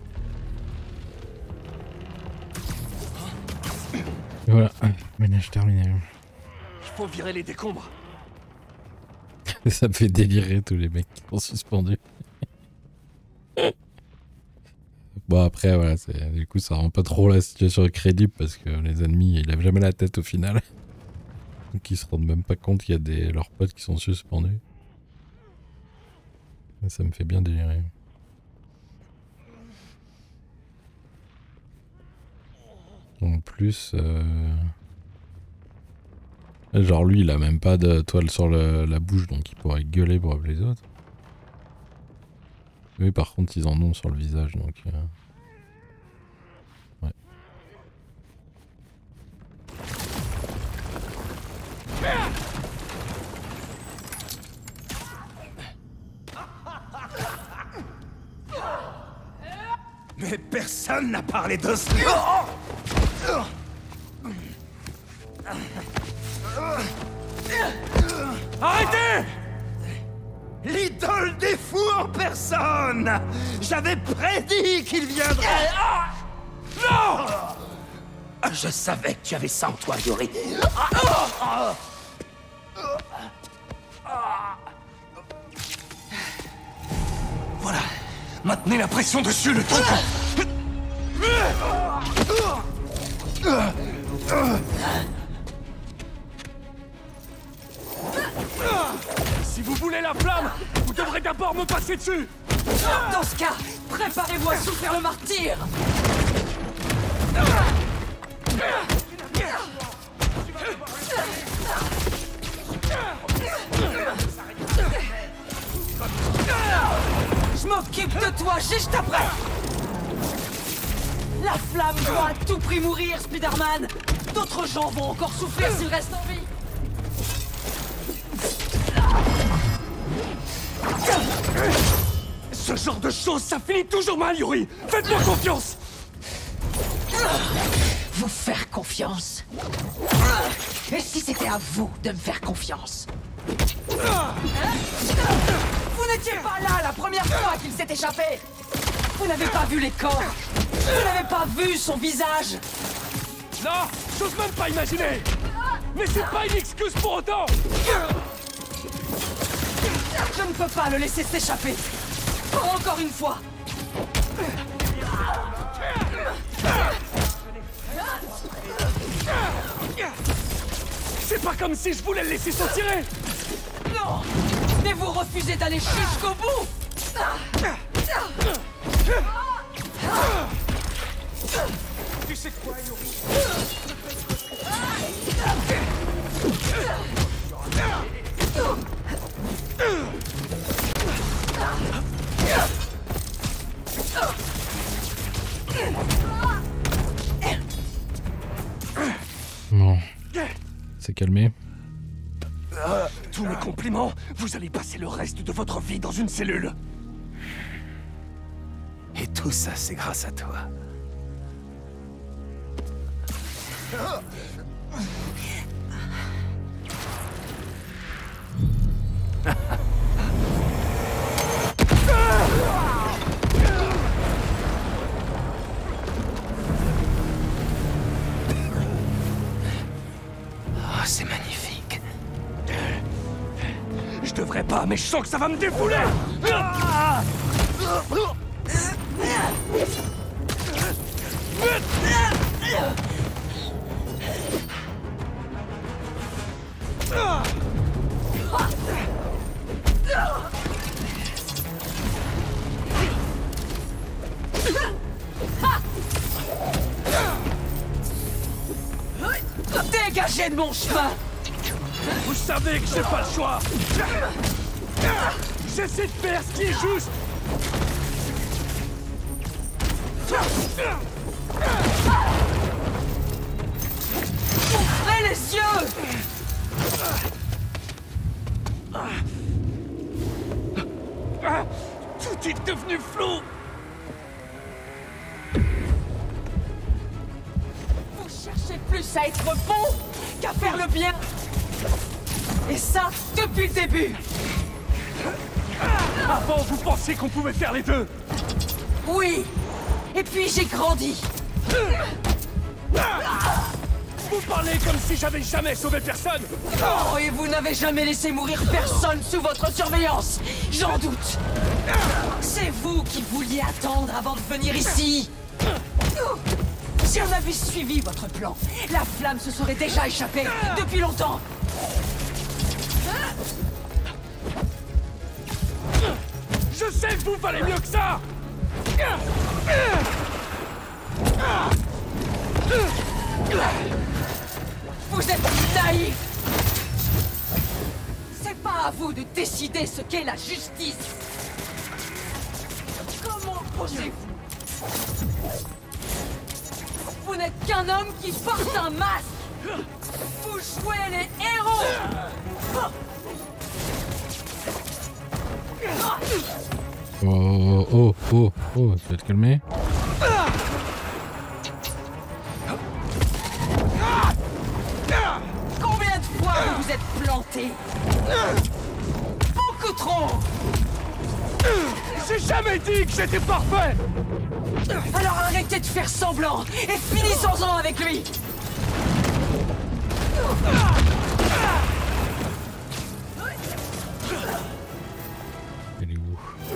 Et voilà, ménage terminé. Il faut virer les décombres. Ça me fait délirer tous les mecs qui sont suspendus. Bon après voilà, du coup ça rend pas trop la situation crédible parce que les ennemis ils lèvent jamais la tête au final. Donc ils se rendent même pas compte qu'il y a des leurs potes qui sont suspendus. Et ça me fait bien délirer. En plus... Euh... Genre lui il a même pas de toile sur le, la bouche donc il pourrait gueuler pour appeler les autres. Oui par contre ils en ont sur le visage donc... Euh... Ouais. Mais personne n'a parlé de cela. Arrêtez! L'idole des fous en personne! J'avais prédit qu'il viendrait! Non! Je savais que tu avais ça en toi, Yori. Voilà. Maintenez la pression dessus le temps que... Si vous voulez la flamme, vous devrez d'abord me passer dessus. Dans ce cas, préparez-vous à souffrir le martyr. Je m'occupe de toi juste après. La flamme doit à tout prix mourir, Spider-Man. D'autres gens vont encore souffrir s'ils restent en vie. Ce genre de choses, ça finit toujours mal, Yuri. Faites-moi confiance. Vous faire confiance? Et si c'était à vous de me faire confiance? Vous n'étiez pas là la première fois qu'il s'est échappé. Vous n'avez pas vu les corps. Vous n'avez pas vu son visage. Non, j'ose même pas imaginer. Mais c'est pas une excuse pour autant. Je ne peux pas le laisser s'échapper. Encore une fois. C'est pas comme si je voulais le laisser s'en tirer. Non. Mais vous refusez d'aller jusqu'au bout. Tu sais quoi, Yuri? Bon. C'est calmé. Euh, tous mes compliments. Vous allez passer le reste de votre vie dans une cellule. Et tout ça, c'est grâce à toi. Oh, c'est magnifique. Je devrais pas, mais je sens que ça va me défouler. Ah! Dégagez de mon chemin! Vous savez que j'ai pas le choix. J'essaie de faire ce qui est juste. Ouvrez les yeux! Tout est devenu flou. Vous cherchez plus à être bon qu'à faire le bien. Et ça, depuis le début. Avant, vous pensiez qu'on pouvait faire les deux. Oui. Et puis j'ai grandi. Vous parlez comme si j'avais jamais sauvé personne. Oh, et vous n'avez jamais laissé mourir personne sous votre surveillance. J'en doute. C'est vous qui vouliez attendre avant de venir ici. Si on avait suivi votre plan, la flamme se serait déjà échappée depuis longtemps. Je sais que vous valez mieux que ça. Vous êtes naïf. C'est pas à vous de décider ce qu'est la justice. Comment osez-vous? Vous n'êtes qu'un homme qui porte un masque. Vous jouez les héros. Oh, oh, oh, oh, tu vas te calmer. Combien de fois vous vous êtes planté? Beaucoup trop. J'ai jamais dit que j'étais parfait. Alors arrêtez de faire semblant et finissons-en avec lui. Elle est où?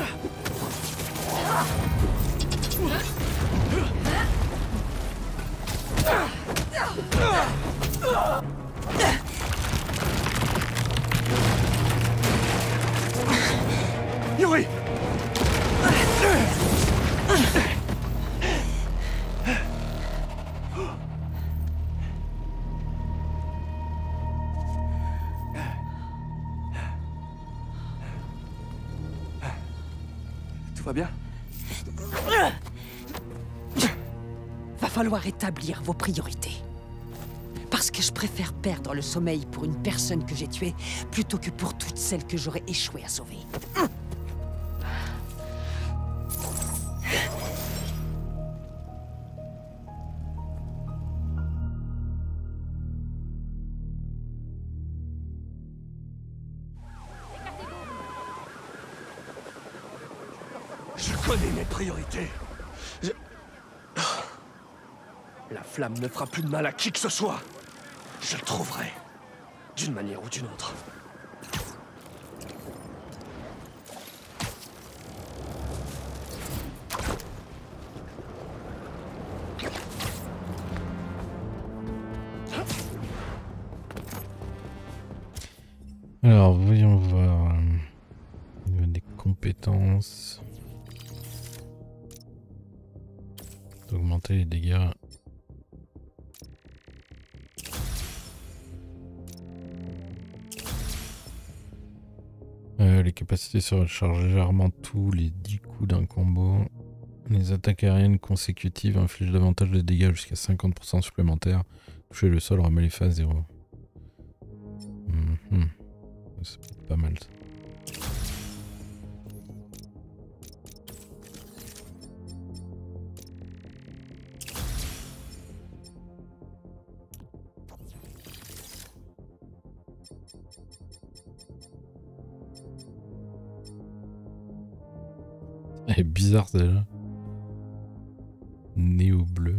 Yuri. Tout va bien? Va falloir établir vos priorités. Parce que je préfère perdre le sommeil pour une personne que j'ai tuée plutôt que pour toutes celles que j'aurais échoué à sauver. Je connais mes priorités. Je... La flamme ne fera plus de mal à qui que ce soit. Je le trouverai. D'une manière ou d'une autre. Alors, voyons voir. Au niveau des compétences. Augmenter les dégâts. Euh, les capacités se rechargent légèrement tous les dix coups d'un combo. Les attaques aériennes consécutives infligent davantage de dégâts jusqu'à cinquante pour cent supplémentaires. Toucher le sol remet les phases zéro. Mm-hmm. C'est pas mal ça. Elle est bizarre celle-là. Néo bleu.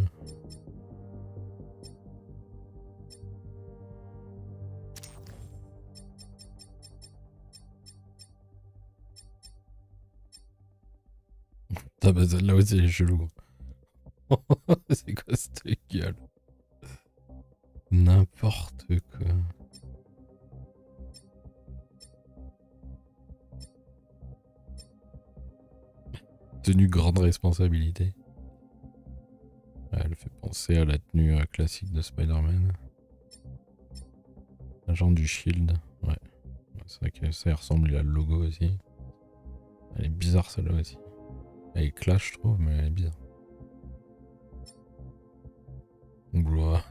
Ah bah celle-là aussi elle est chelou. C'est quoi cette gueule? N'importe quoi. Tenue grande responsabilité. Ouais, elle fait penser à la tenue euh, classique de Spider-Man. Agent du Shield. Ouais. C'est vrai que ça ressemble à le logo aussi. Elle est bizarre celle-là aussi. Elle est clash je trouve, mais elle est bizarre. Gloire.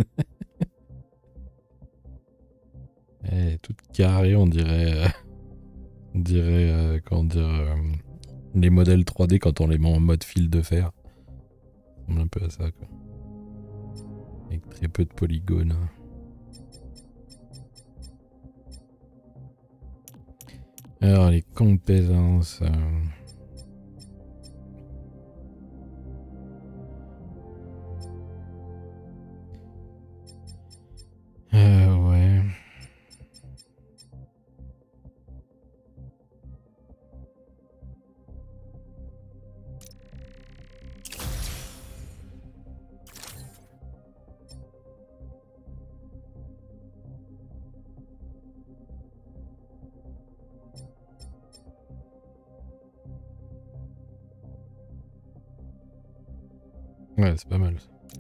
Elle est toute carrée, on dirait... Euh, on dirait... Euh, comment dire... Euh, les modèles trois D quand on les met en mode fil de fer. Ça ressemble un peu à ça quoi. Avec très peu de polygones. Alors les compétences... Euh... Euh, ouais. Ouais, c'est pas mal.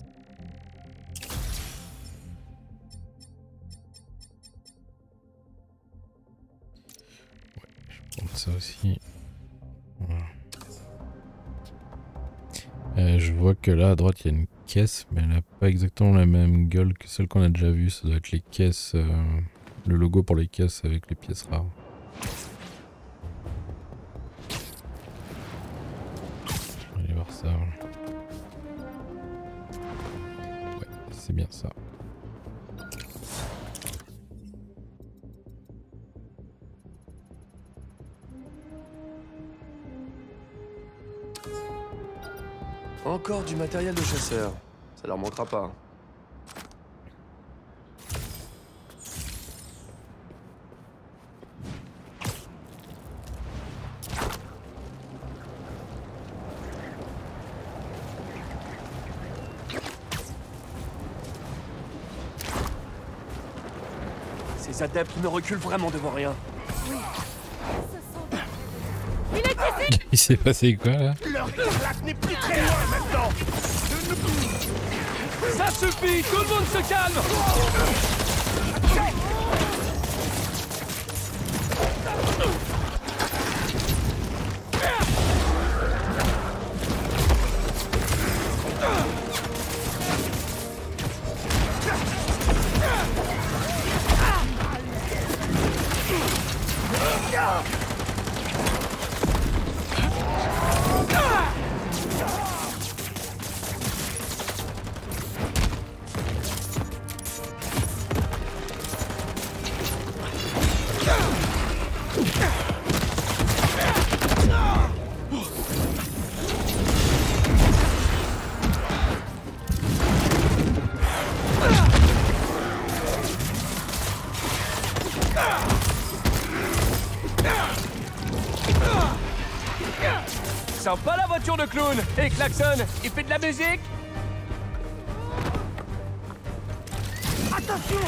Ça aussi. Voilà. Euh, je vois que là à droite il y a une caisse, mais elle n'a pas exactement la même gueule que celle qu'on a déjà vue. Ça doit être les caisses, euh, le logo pour les caisses avec les pièces rares. On va aller voir ça. Ouais, c'est bien ça. Encore du matériel de chasseur. Ça leur manquera pas. Ces adeptes ne reculent vraiment devant rien. Il est ici! Il s'est passé quoi là? Leur éclate n'est plus très loin maintenant. Ça suffit, tout le monde se calme. Sympa la voiture de clown. Et klaxonne, il fait de la musique. Attention!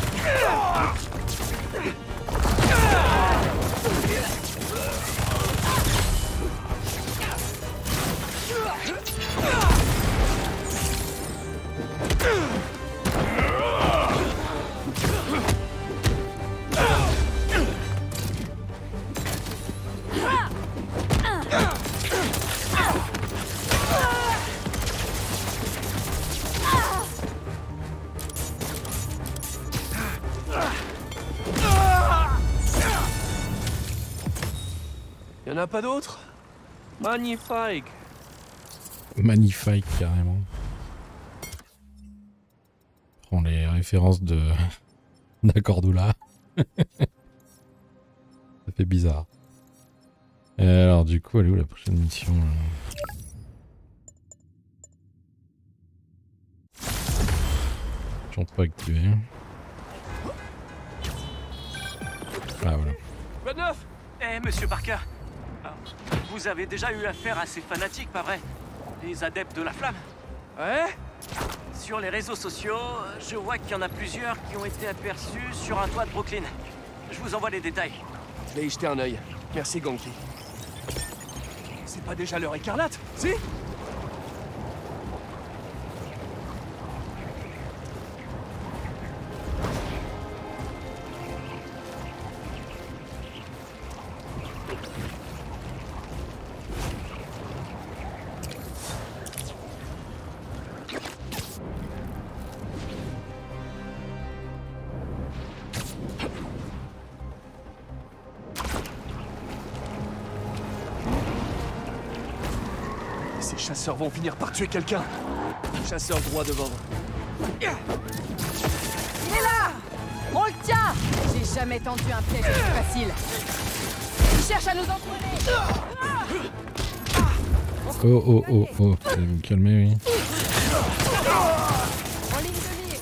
Y'en a pas d'autres? Magnifique. Magnifique carrément. Prends les références de d'Acordula. Ça fait bizarre. Euh, alors du coup, elle est où la prochaine mission là? Toujours pas activé. Ah voilà. Quoi de neuf? Eh, monsieur Parker, vous avez déjà eu affaire à ces fanatiques, pas vrai? Les adeptes de la flamme? Ouais. Sur les réseaux sociaux, je vois qu'il y en a plusieurs qui ont été aperçus sur un toit de Brooklyn. Je vous envoie les détails. Je vais y jeter un œil. Merci, Ganki. C'est pas déjà l'heure écarlate, si? Ces chasseurs vont finir par tuer quelqu'un. Chasseur droit devant. Il est là! On le tient! J'ai jamais tendu un piège aussi facile. Il cherche à nous entraîner! Oh oh oh oh, vous allez me calmer, oui. En ligne de mire!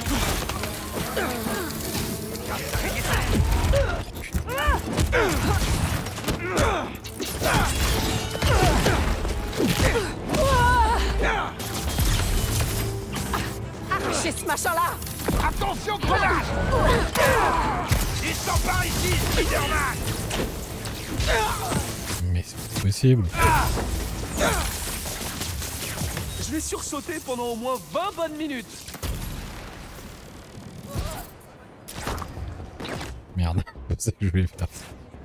Arrachez ce machin-là! Attention, grenade! Il s'en par ici, Spider-Man! Mais c'est pas possible. Je vais sursauter pendant au moins vingt bonnes minutes. Merde, c'est ça que je voulais faire.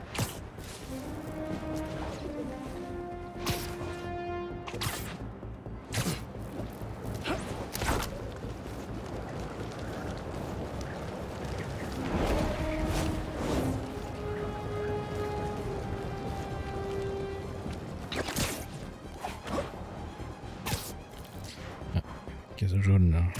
Case jaune là.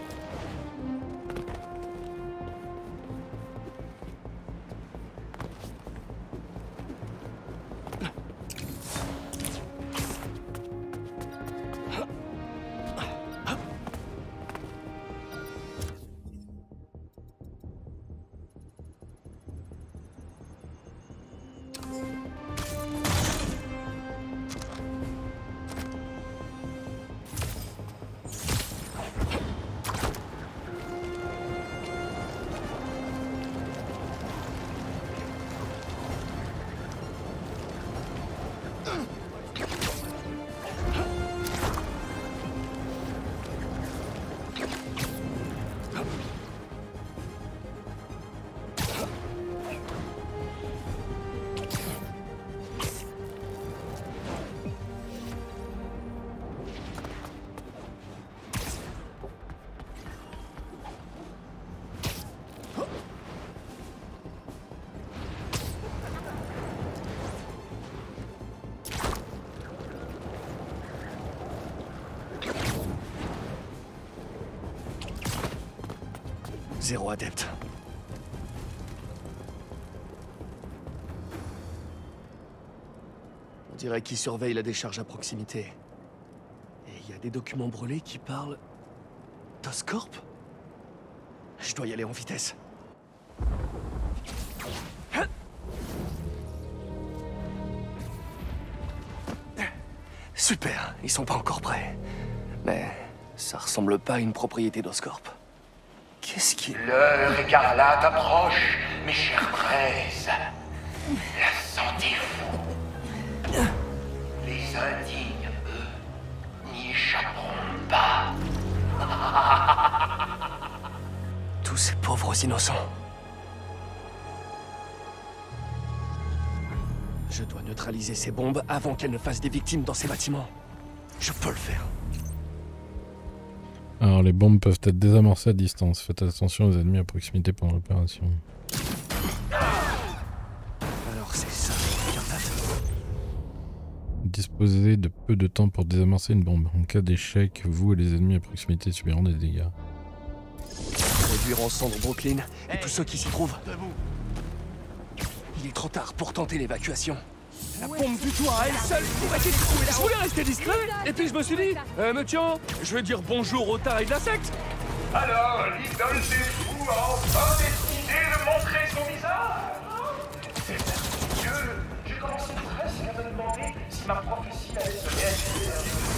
Zéro adepte. On dirait qu'ils surveillent la décharge à proximité. Et il y a des documents brûlés qui parlent d'Oscorp. Je dois y aller en vitesse. Super, ils sont pas encore prêts. Mais ça ressemble pas à une propriété d'Oscorp. Qu'est-ce qui... L'heure écarlate approche, mes chers fraises. La sentez-vous? Les indignes, eux, n'y échapperont pas. Tous ces pauvres innocents. Je dois neutraliser ces bombes avant qu'elles ne fassent des victimes dans ces bâtiments. Je peux le faire. Alors les bombes peuvent être désamorcées à distance. Faites attention aux ennemis à proximité pendant l'opération. Alors c'est ça, Écarlate. Disposez de peu de temps pour désamorcer une bombe. En cas d'échec, vous et les ennemis à proximité subiront des dégâts. Réduire en cendres Brooklyn et tous ceux qui s'y trouvent. Il est trop tard pour tenter l'évacuation. La pompe du toit à elle seule pourrait être... Je voulais rester discret, et puis je me suis dit, euh, mais tiens, je vais dire bonjour aux tarés de la secte. Alors, l'idole des fous a enfin décidé de montrer son visage. C'est merveilleux. J'ai commencé presque à me demander si ma prophétie allait se réaliser.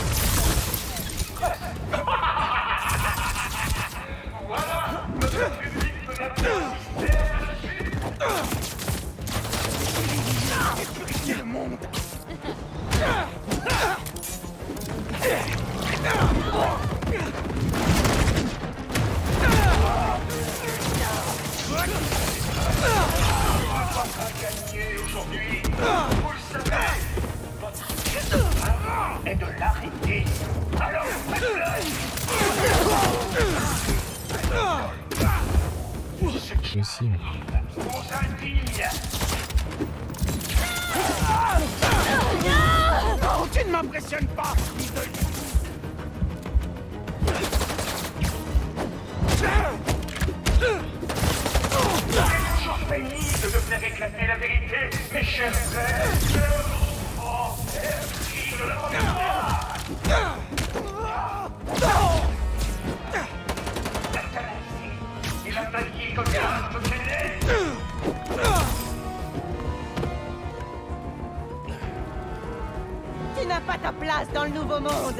Voilà, notre public peut maintenant assister à la suite. Le monde. Gagner aujourd'hui, vous le savez, votre devoir est de l'arrêter. Alors Je aussi. vous indigne. Oh, tu ne m'impressionnes pas, idole. Toujours pénible de faire éclater la vérité, mes chers frères. Oh, merci de la remercier. Il a taillé comme un peu Tu n'as pas ta place dans le nouveau monde.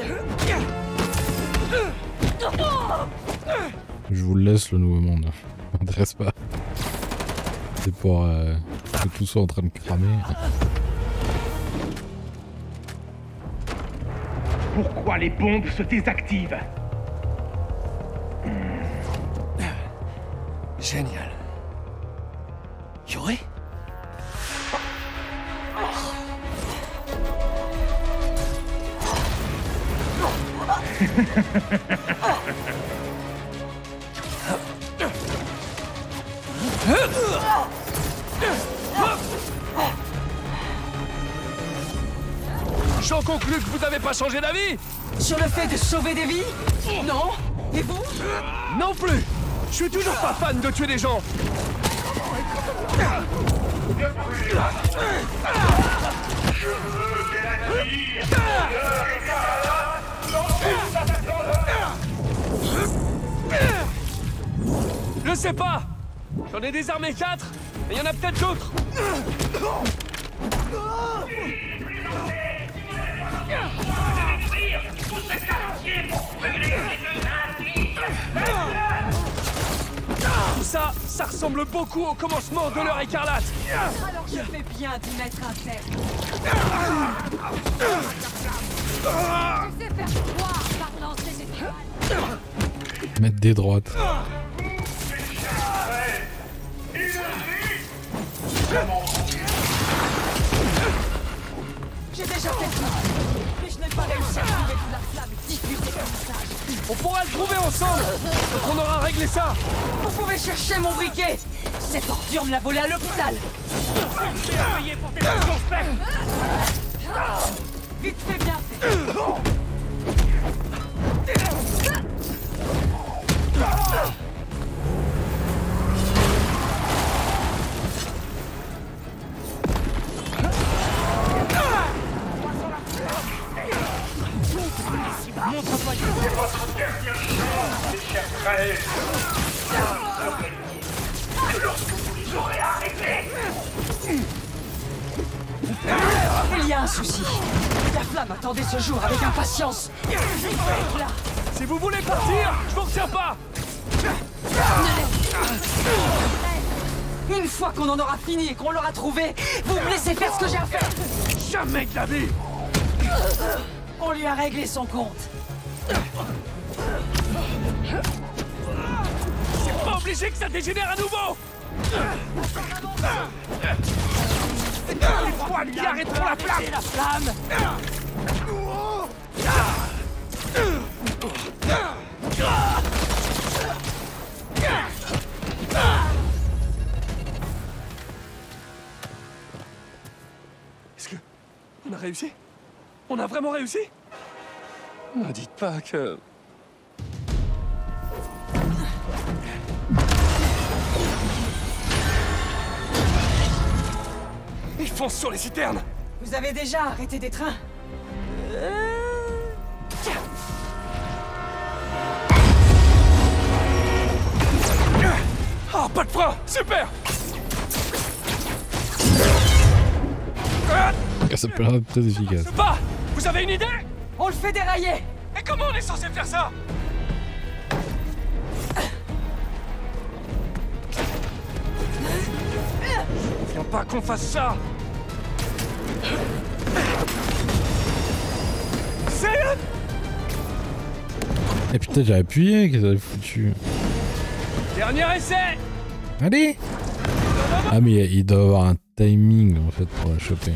Je vous le laisse, le nouveau monde. Ça m'intéresse pas. C'est pour euh, que tout soit en train de cramer. Pourquoi les bombes se désactivent? Génial. Yuri? J'en conclus que vous n'avez pas changé d'avis? Sur le fait de sauver des vies? Non? Et vous? Non plus. Je suis toujours pas fan de tuer des gens. Je veux bien dire. Je sais pas. J'en ai désarmé quatre, mais il y en a peut-être d'autres. Tout ça, ça ressemble beaucoup au commencement de l'heure écarlate. Alors je fais bien d'y mettre un terme. Je sais faire croire par lancer des étoiles. Mettre des droites. J'ai déjà fait tout. Mais je n'ai pas réussi à trouver toute la flamme diffusée comme message. On pourra le trouver ensemble quand on aura réglé ça. Vous pouvez chercher mon briquet. Cette ordure me l'a volé à l'hôpital. Payé pour tes actions, Spectre. Vite fait, bien fait. Montre-toi du C'est votre dernière chance, mes chers frères. Et lorsque vous les aurez arrêtés. Il y a un souci. La flamme attendait ce jour avec impatience. Là. Si vous voulez partir, je vous retiens pas. Une fois qu'on en aura fini et qu'on l'aura trouvé, vous me laissez faire ce que j'ai à faire. Jamais de la vie. On lui a réglé son compte. C'est pas obligé que ça dégénère à nouveau. Les poils qui arrêteront la flamme. La flamme. Est-ce que on a réussi? On a vraiment réussi? Ne dites pas que... Ils foncent sur les citernes. Vous avez déjà arrêté des trains? Oh, pas de frein! Super! Ça peut être très efficace. Pas! Vous avez une idée? On le fait dérailler! Et comment on est censé faire ça? Viens pas qu'on fasse ça! Sérieux? Et putain, j'ai appuyé, qu'est-ce que j'avais foutu? Dernier essai! Allez! Ah, mais il doit avoir un timing en fait pour la choper.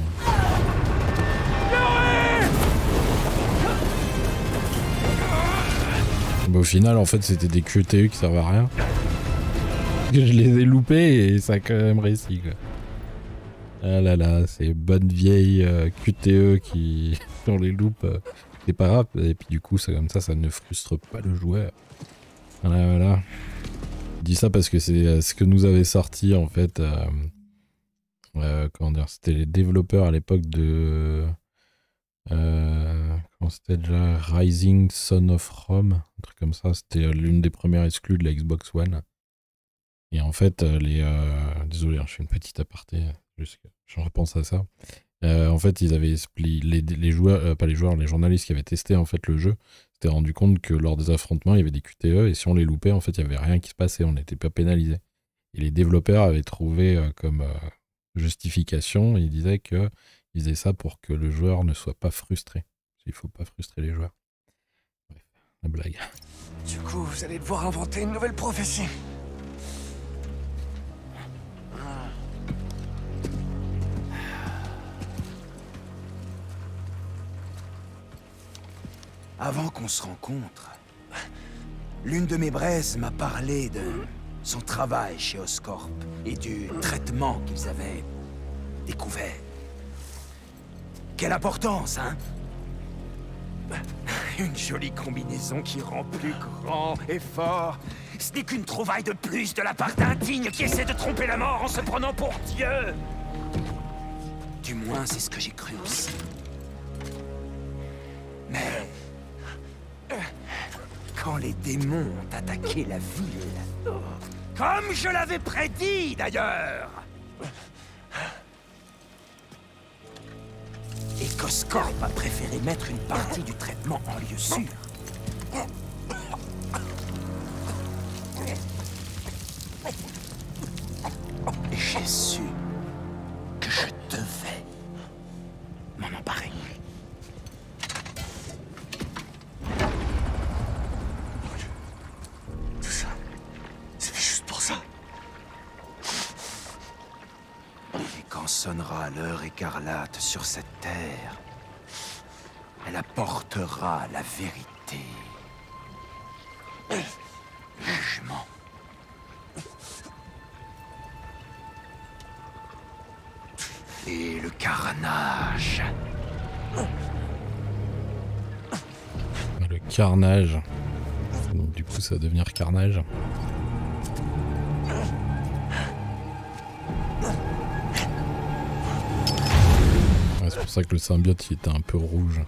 Bah, au final, en fait, c'était des Q T E qui servent à rien. Je les ai loupés et ça a quand même réussi, quoi. Ah là là, ces bonnes vieilles euh, Q T E qui, on les loupe, euh, c'est pas grave. Et puis du coup, c'est comme ça, ça ne frustre pas le joueur. Voilà, voilà. Je dis ça parce que c'est ce que nous avait sorti, en fait. Euh, euh, comment dire, c'était les développeurs à l'époque de... Euh, comment c'était déjà? Rising Son of Rome, un truc comme ça. C'était euh, l'une des premières exclus de la Xbox One. Et en fait, euh, les... Euh, désolé, hein, je fais une petite aparté, juste que j'en repense à ça. Euh, en fait, ils avaient les, les joueurs, euh, pas les joueurs, les journalistes qui avaient testé en fait le jeu, s'étaient rendu compte que lors des affrontements, il y avait des Q T E et si on les loupait, en fait, il y avait rien qui se passait, on n'était pas pénalisé. Et les développeurs avaient trouvé euh, comme euh, justification, ils disaient que ils faisaient ça pour que le joueur ne soit pas frustré. Il faut pas frustrer les joueurs. Bref, la blague. Du coup, vous allez devoir inventer une nouvelle prophétie. Avant qu'on se rencontre, l'une de mes braises m'a parlé de son travail chez Oscorp et du traitement qu'ils avaient découvert. Quelle importance, hein? Une jolie combinaison qui rend plus grand et fort. Ce n'est qu'une trouvaille de plus de la part d'un digne qui essaie de tromper la mort en se prenant pour Dieu. Du moins, c'est ce que j'ai cru aussi. Mais... quand les démons ont attaqué la ville, comme je l'avais prédit d'ailleurs, et qu'Oscorp a préféré mettre une partie du traitement en lieu sûr, j'ai su que je devais m'en emparer. Tout ça, c'était juste pour ça. Et quand sonnera l'heure écarlate sur cette terre, elle apportera la vérité. Jugement. Et le carnage. Le carnage. Donc, du coup, ça va devenir carnage. Ouais, c'est pour ça que le symbiote il était un peu rouge.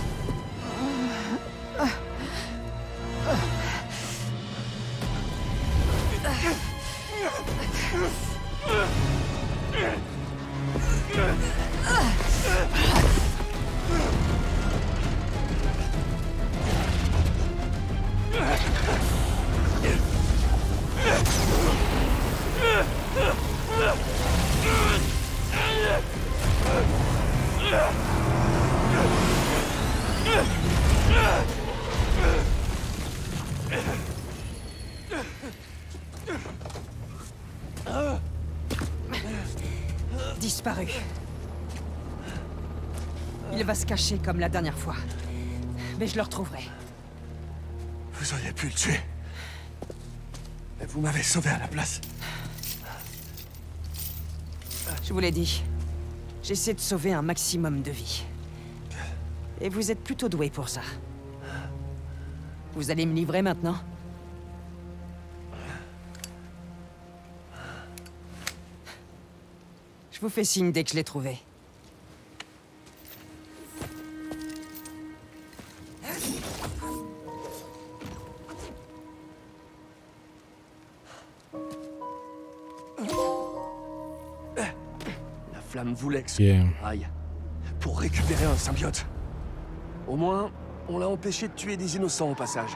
Disparu. Il va se cacher comme la dernière fois. Mais je le retrouverai. Vous auriez pu le tuer. Mais vous m'avez sauvé à la place. Je vous l'ai dit. J'essaie de sauver un maximum de vies. Et vous êtes plutôt doué pour ça. Vous allez me livrer maintenant? Je vous fais signe dès que je l'ai trouvé. flamme voulait que... Yeah. Aïe. Pour récupérer un symbiote. Au moins, on l'a empêché de tuer des innocents au passage.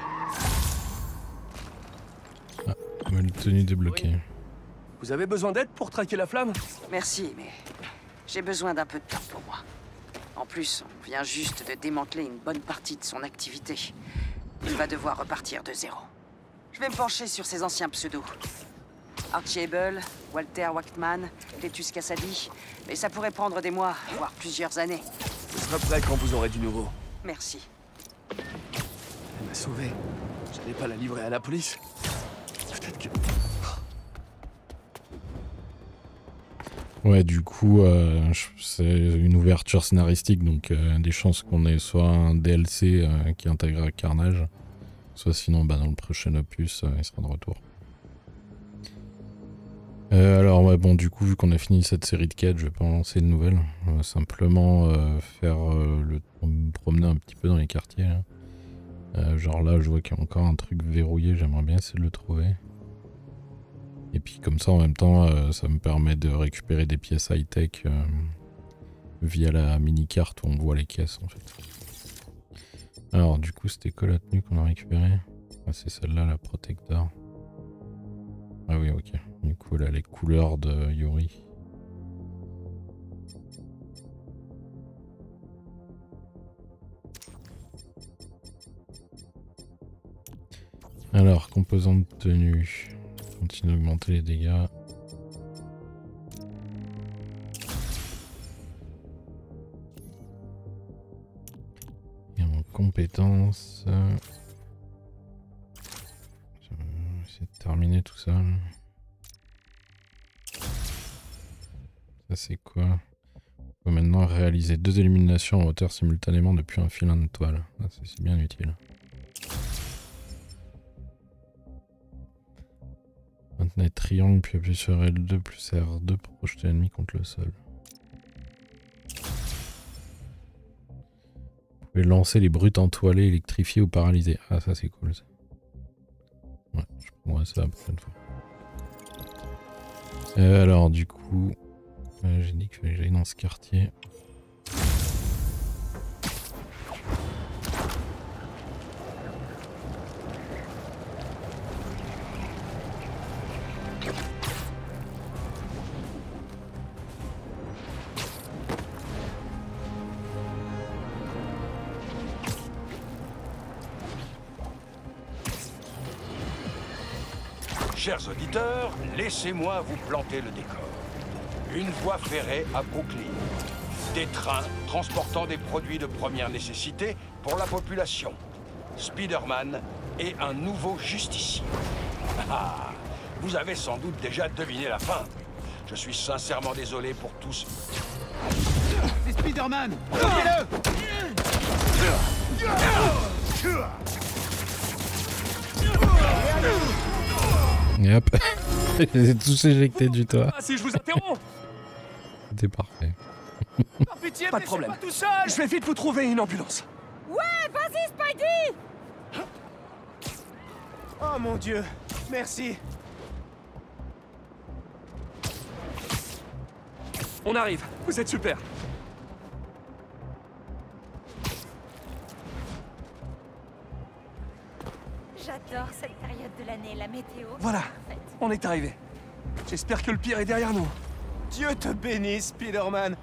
Ah, nouvelle tenue débloquée. Vous avez besoin d'aide pour traquer la flamme? Merci, mais j'ai besoin d'un peu de temps pour moi. En plus, on vient juste de démanteler une bonne partie de son activité. Il va devoir repartir de zéro. Je vais me pencher sur ses anciens pseudos. Archie Able, Walter Wachtman, Cletus Cassady. Mais ça pourrait prendre des mois, voire plusieurs années. Je serai prêt quand vous aurez du nouveau. Merci. Elle m'a sauvé. J'allais pas la livrer à la police. Peut-être que... Ouais, du coup, euh, c'est une ouverture scénaristique, donc euh, des chances qu'on ait soit un D L C euh, qui intégrera Carnage, soit sinon bah, dans le prochain opus, euh, il sera de retour. Euh, alors ouais, bon, du coup, vu qu'on a fini cette série de quêtes, je vais pas en lancer de nouvelles. On va simplement euh, faire euh, le me promener un petit peu dans les quartiers. Là. Euh, genre là, je vois qu'il y a encore un truc verrouillé, j'aimerais bien essayer de le trouver. Et puis comme ça, en même temps, euh, ça me permet de récupérer des pièces high-tech euh, via la mini-carte où on voit les caisses, en fait. Alors, du coup, c'était quoi la tenue qu'on a récupérée? Ah, c'est celle-là, la Protector. Ah oui, ok. Du coup, là, les couleurs de Yuri. Alors, composante de tenue. Continue d'augmenter les dégâts. Et en compétences... Je vais essayer de terminer tout ça. Ça c'est quoi? On peut maintenant réaliser deux éliminations en hauteur simultanément depuis un filin de toile. Ah, c'est bien utile. Maintenez triangle puis appuyez sur L deux plus R deux pour projeter l'ennemi contre le sol. Vous pouvez lancer les brutes entoilées, électrifiées ou paralysées. Ah ça c'est cool ça. Ouais, je prendrai ça la prochaine fois. Euh, alors du coup, euh, j'ai dit qu'il fallait que j'aille dans ce quartier. Chers auditeurs, laissez-moi vous planter le décor. Une voie ferrée à Brooklyn. Des trains transportant des produits de première nécessité pour la population. Spider-Man et un nouveau justicier. Ah, vous avez sans doute déjà deviné la fin. Je suis sincèrement désolé pour tous. C'est Spider-Man! Bloquez-le! Et hop, je les ai tous éjectés du toit. Ah, si je vous interromps! C'était parfait. Par pitié, pas de problème. Pas tout seul. Je vais vite vous trouver une ambulance. Ouais, vas-y, Spidey! Oh mon Dieu, merci. On arrive, vous êtes super. J'adore cette période de l'année, la météo. Voilà, on est arrivé. J'espère que le pire est derrière nous. Dieu te bénisse, Spider-Man.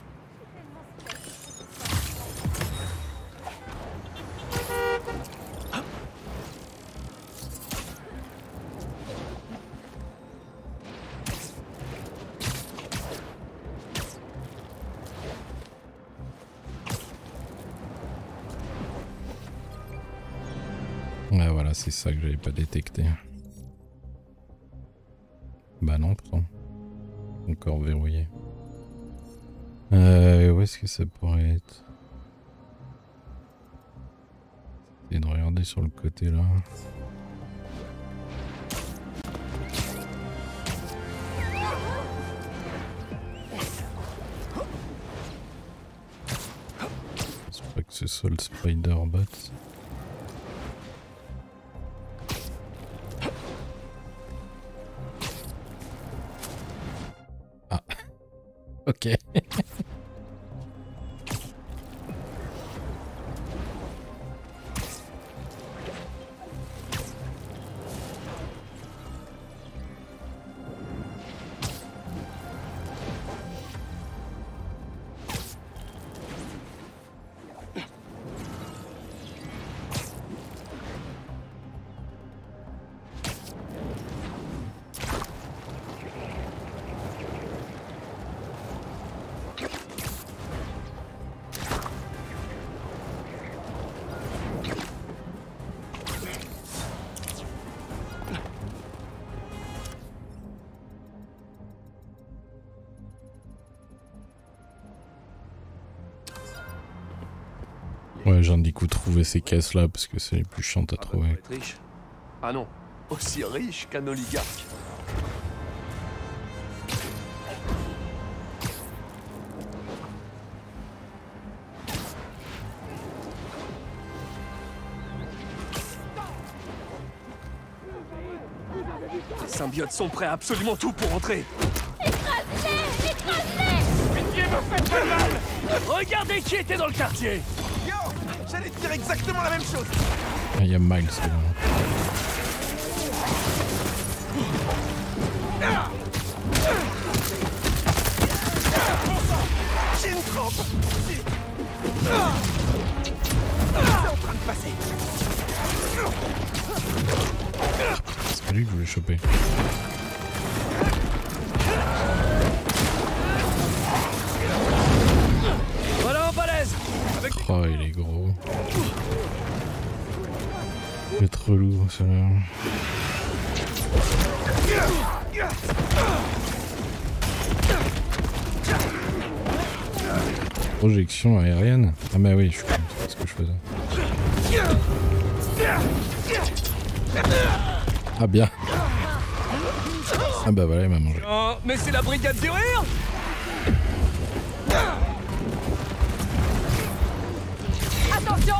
Ouais, voilà, c'est ça que j'avais pas détecté. Bah non, pourtant. Encore verrouillé. Euh, où est-ce que ça pourrait être? Et de regarder sur le côté là. C'est pas que ce soit le Spider-Bot. Ok. Ouais, j'ai du coup trouvé ces caisses là parce que c'est les plus chiantes à trouver. Être riche. Ah non, aussi riche qu'un oligarque. Les symbiotes sont prêts à absolument tout pour entrer. Écrase-les! Écrase-les! Pitié, me faites pas mal! Regardez qui était dans le quartier! Yo! J'allais te dire exactement la même chose! Il y a Miles là. J'ai une trempe! C'est en train de passer! C'est pas lui que je voulais choper. Voilà en balèze! Avec... Oh, il est gros. Il va être relou, celui-là. Projection aérienne. Ah bah oui, je suis con, c'est ce que je faisais. Ah bien. Ah bah voilà, il m'a mangé. Oh, mais c'est la brigade du rire! Attention!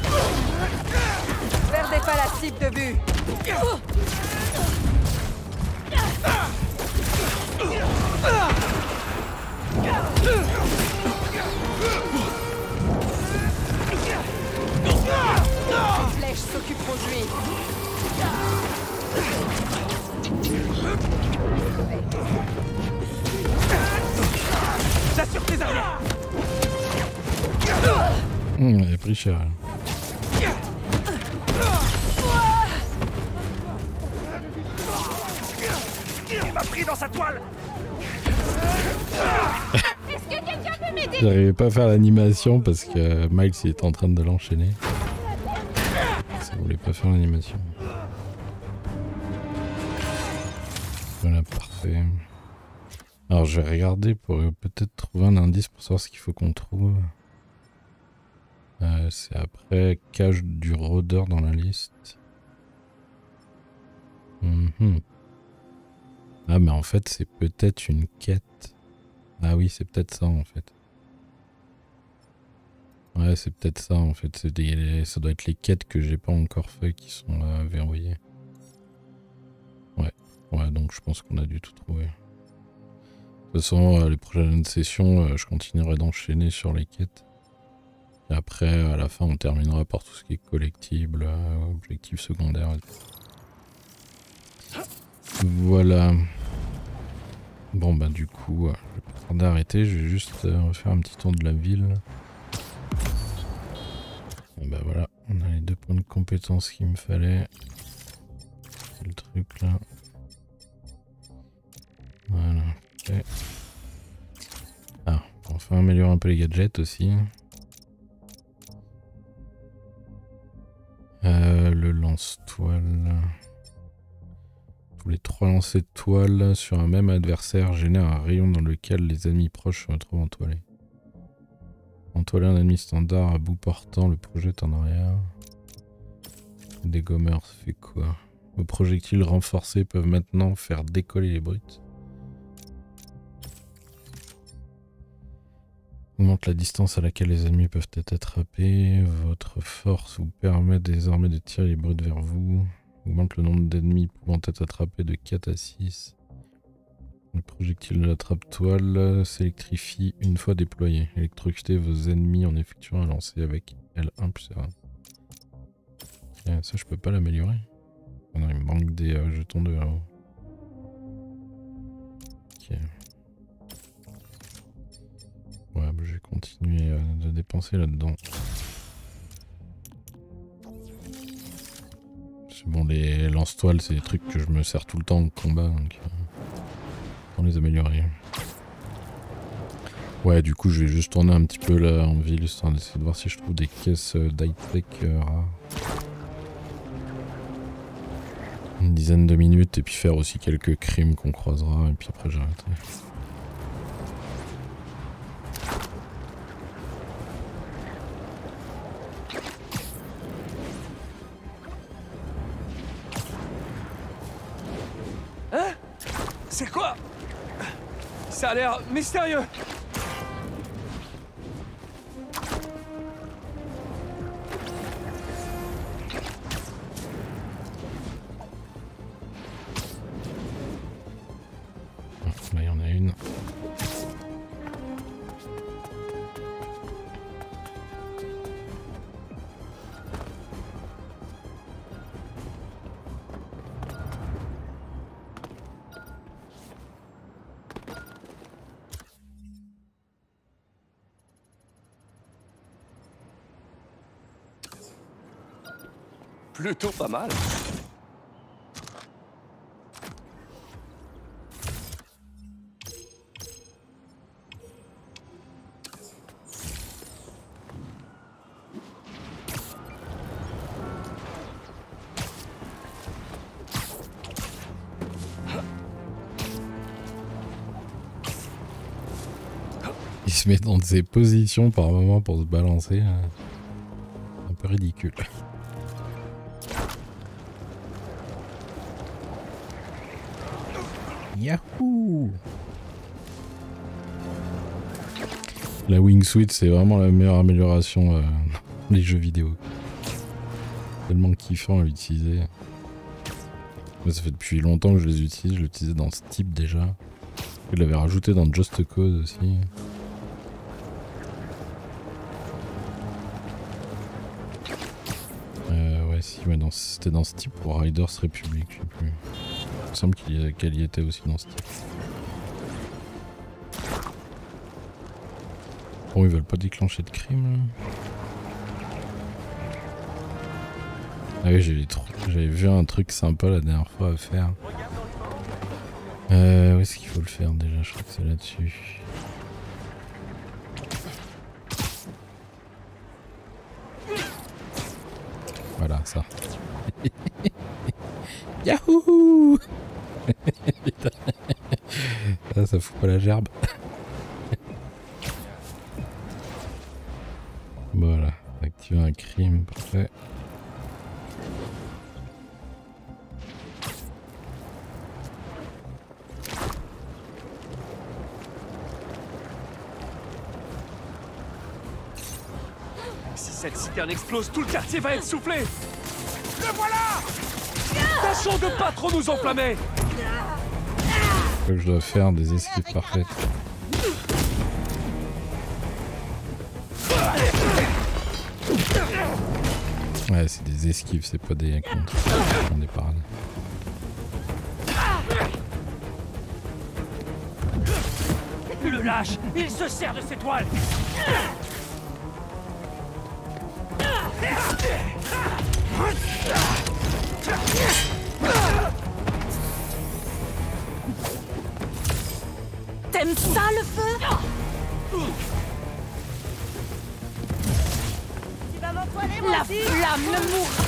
Perdez pas la cible de vue. Les flèches s'occuperont de lui. J'assure tes arrières! Hum, il a pris cher. Il m'a pris dans sa toile! Est-ce que quelqu'un peut m'aider? J'arrivais pas à faire l'animation parce que Miles il était en train de l'enchaîner. Ça voulait pas faire l'animation. Voilà, parfait. Alors je vais regarder pour peut-être trouver un indice pour savoir ce qu'il faut qu'on trouve. Euh, c'est après cage du rôdeur dans la liste. Mm-hmm. Ah mais en fait c'est peut-être une quête. Ah oui c'est peut-être ça en fait. Ouais c'est peut-être ça en fait. C'est des... Ça doit être les quêtes que j'ai pas encore fait qui sont là verrouillées. Ouais. Ouais donc je pense qu'on a dû tout trouver. De toute façon euh, les prochaines sessions euh, je continuerai d'enchaîner sur les quêtes. Et après à la fin on terminera par tout ce qui est collectible, euh, objectif secondaire. Voilà. Bon bah du coup, euh, je vais pas tarder à arrêter, je vais juste euh, refaire un petit tour de la ville. Et bah voilà, on a les deux points de compétence qu'il me fallait. C'est le truc là. Voilà, ok. Ah, on va enfin améliorer un peu les gadgets aussi. Euh, le lance-toile. Tous les trois lancers de toile sur un même adversaire génèrent un rayon dans lequel les ennemis proches se retrouvent entoilés. Entoiler un ennemi standard à bout portant le projette en arrière. Le dégommeur fait quoi? Vos projectiles renforcés peuvent maintenant faire décoller les brutes. Augmente la distance à laquelle les ennemis peuvent être attrapés. Votre force vous permet désormais de tirer les brutes vers vous. Augmente le nombre d'ennemis pouvant être attrapés de quatre à six. Le projectile de la trappe-toile s'électrifie une fois déployé. Électrocutez vos ennemis en effectuant un lancer avec L un plus R un. Okay, ça je peux pas l'améliorer. Oh non, il me manque des euh, jetons de héros. Ok. Ouais, bah, je vais continuer euh, de dépenser là-dedans. Bon, les lance-toiles, c'est des trucs que je me sers tout le temps en combat, donc euh, on les améliorer. Ouais, du coup, je vais juste tourner un petit peu là en ville, histoire d'essayer de voir si je trouve des caisses euh, d'high-tech euh, rares. Une dizaine de minutes, et puis faire aussi quelques crimes qu'on croisera, et puis après j'arrêterai. C'est quoi? Ça a l'air mystérieux. Là, il y en a une. Plutôt pas mal. Il se met dans des positions par moment pour se balancer. Un peu ridicule. Yahoo! La wingsuit, c'est vraiment la meilleure amélioration euh, dans les jeux vidéo. Tellement kiffant à l'utiliser. Moi, ça fait depuis longtemps que je les utilise. Je l'utilisais dans Steep déjà. Je l'avais rajouté dans Just Cause aussi. Euh, ouais, si, ouais, c'était dans Steep ou Riders Republic, je sais plus. Il me semble qu'elle y, y était aussi dans Steep. Bon, ils veulent pas déclencher de crime là. Ah oui, j'avais vu un truc sympa la dernière fois à faire. Euh, où est-ce qu'il faut le faire déjà? Je crois que c'est là-dessus. Voilà, ça. Yahoo! Putain. Ah, ça fout pas la gerbe. Voilà, activer un crime, parfait. Si cette citerne explose, tout le quartier va être soufflé. Le voilà! Tâchons de pas trop nous enflammer. Je dois faire des esquives parfaites. Ouais, c'est des esquives, c'est pas des contre. On est parades. Le lâche, il se sert de ses toiles. T'aimes ça le feu? Tu vas m'empoiler, moi La aussi. flamme ne mourra.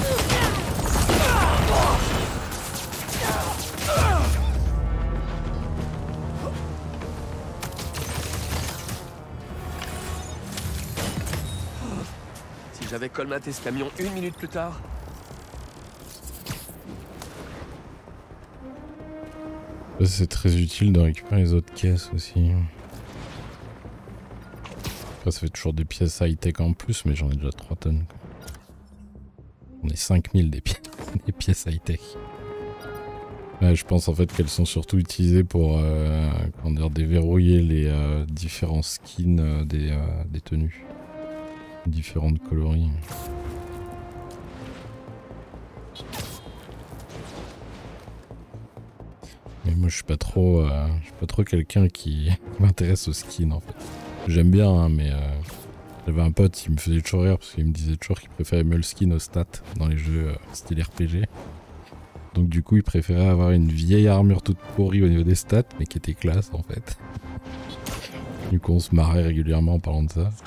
Si j'avais colmaté ce camion une minute plus tard. C'est très utile de récupérer les autres caisses aussi. Après, ça fait toujours des pièces high-tech en plus, mais j'en ai déjà trois tonnes. On est cinq mille des, pi des pièces high-tech. Ouais, je pense en fait qu'elles sont surtout utilisées pour euh, comment dire, déverrouiller les euh, différents skins euh, des, euh, des tenues. Différentes coloris. Mais moi je suis pas trop, euh, je suis pas trop quelqu'un qui, qui m'intéresse aux skins en fait. J'aime bien hein, mais euh, j'avais un pote qui me faisait toujours rire parce qu'il me disait toujours qu'il préférait mieux le skin aux stats dans les jeux euh, style R P G. Donc du coup il préférait avoir une vieille armure toute pourrie au niveau des stats mais qui était classe en fait. Du coup on se marrait régulièrement en parlant de ça.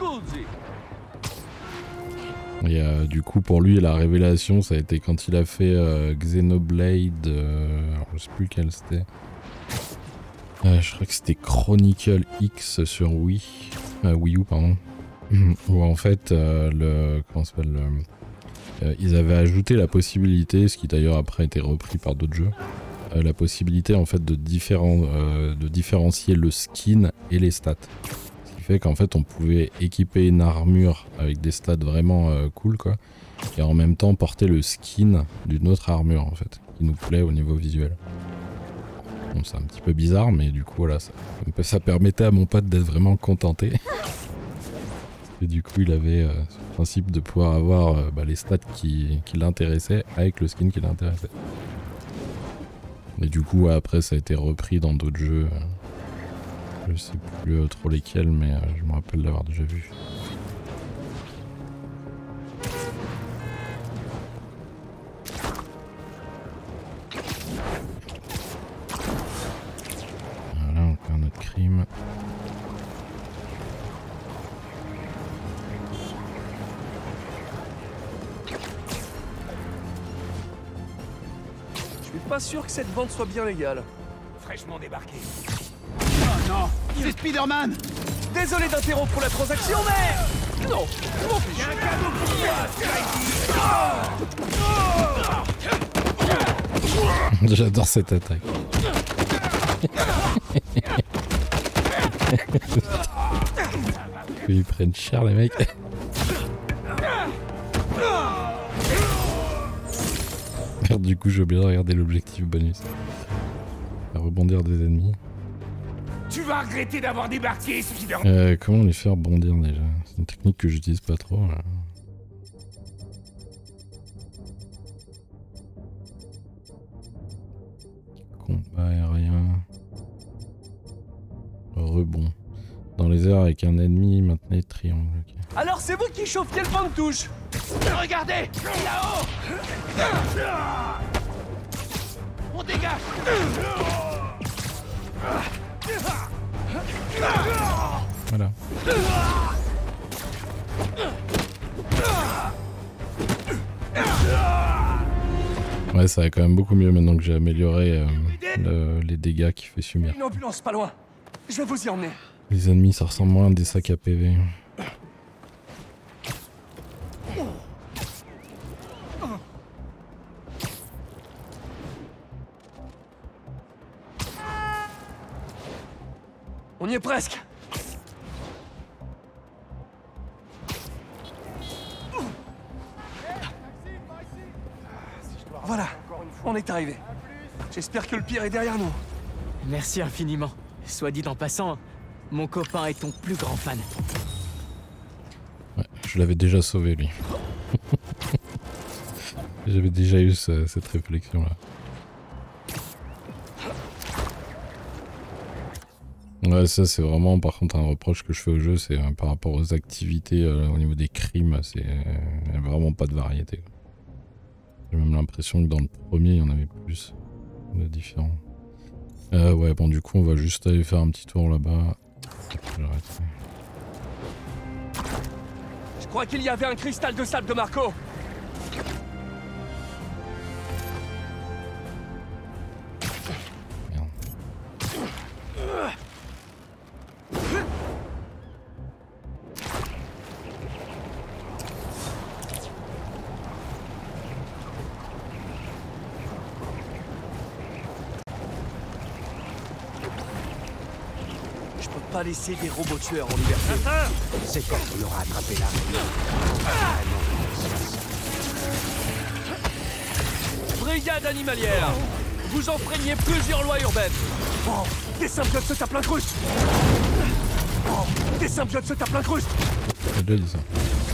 Et euh, du coup pour lui la révélation ça a été quand il a fait euh, Xenoblade, euh, alors, je sais plus lequel c'était. Euh, je crois que c'était Chronicle X sur Wii, euh, Wii U pardon. Où en fait euh, le comment ça s'appelle euh, ils avaient ajouté la possibilité, ce qui d'ailleurs après a été repris par d'autres jeux, euh, la possibilité en fait de, différen, euh, de différencier le skin et les stats. Ce qui fait qu'en fait on pouvait équiper une armure avec des stats vraiment euh, cool quoi, et en même temps porter le skin d'une autre armure en fait, qui nous plaît au niveau visuel. Bon, c'est un petit peu bizarre, mais du coup voilà, ça, ça permettait à mon pote d'être vraiment contenté. Et du coup il avait euh, ce principe de pouvoir avoir euh, bah, les stats qui, qui l'intéressaient avec le skin qui l'intéressait. Et du coup après ça a été repris dans d'autres jeux. Euh, je sais plus euh, trop lesquels, mais euh, je me rappelle l'avoir déjà vu. Voilà, encore un autre crime. Je suis pas sûr que cette vente soit bien légale. Fraîchement débarqué. Oh non, c'est Spider-Man. Désolé d'interrompre la transaction, mais... Non, je m'en fiche. J'ai un cadeau pour toi, Spidey. J'adore cette attaque. Ils prennent cher les mecs. Merde, du coup j'ai oublié de regarder l'objectif bonus. À rebondir des ennemis. Tu vas regretter d'avoir débarqué, Spider-Man. Euh, comment les faire bondir déjà? C'est une technique que j'utilise pas trop. Là. Combat aérien. Rebond. Dans les airs avec un ennemi, maintenez triangle. Okay. Alors c'est vous qui chauffiez le pan de touche. Regardez, là-haut. On dégage. Voilà. Ouais, ça va quand même beaucoup mieux maintenant que j'ai amélioré euh, le, les dégâts qu'il fait subir. Une ambulance pas loin. Je vais vous y emmener. Les ennemis, ça ressemble moins à des sacs à P V. On y est presque. Voilà, on est arrivé. J'espère que le pire est derrière nous. Merci infiniment. Soit dit en passant, mon copain est ton plus grand fan. Ouais, je l'avais déjà sauvé lui. J'avais déjà eu ce, cette réflexion là. Ouais, ça c'est vraiment par contre un reproche que je fais au jeu, c'est euh, par rapport aux activités euh, au niveau des crimes, c'est euh, vraiment pas de variété. J'ai même l'impression que dans le premier il y en avait plus de différents. Euh, ouais, bon du coup on va juste aller faire un petit tour là-bas. Je crois qu'il y avait un cristal de sable de Marco. Pas laisser des robots tueurs en liberté. C'est quand on aura attrapé la Brigade animalière. Vous enfreignez plusieurs lois urbaines. Oh, des symbiotes se tapent l'incruste. Oh, des symbiotes se tapent l'incruste. J'ai déjà dit ça.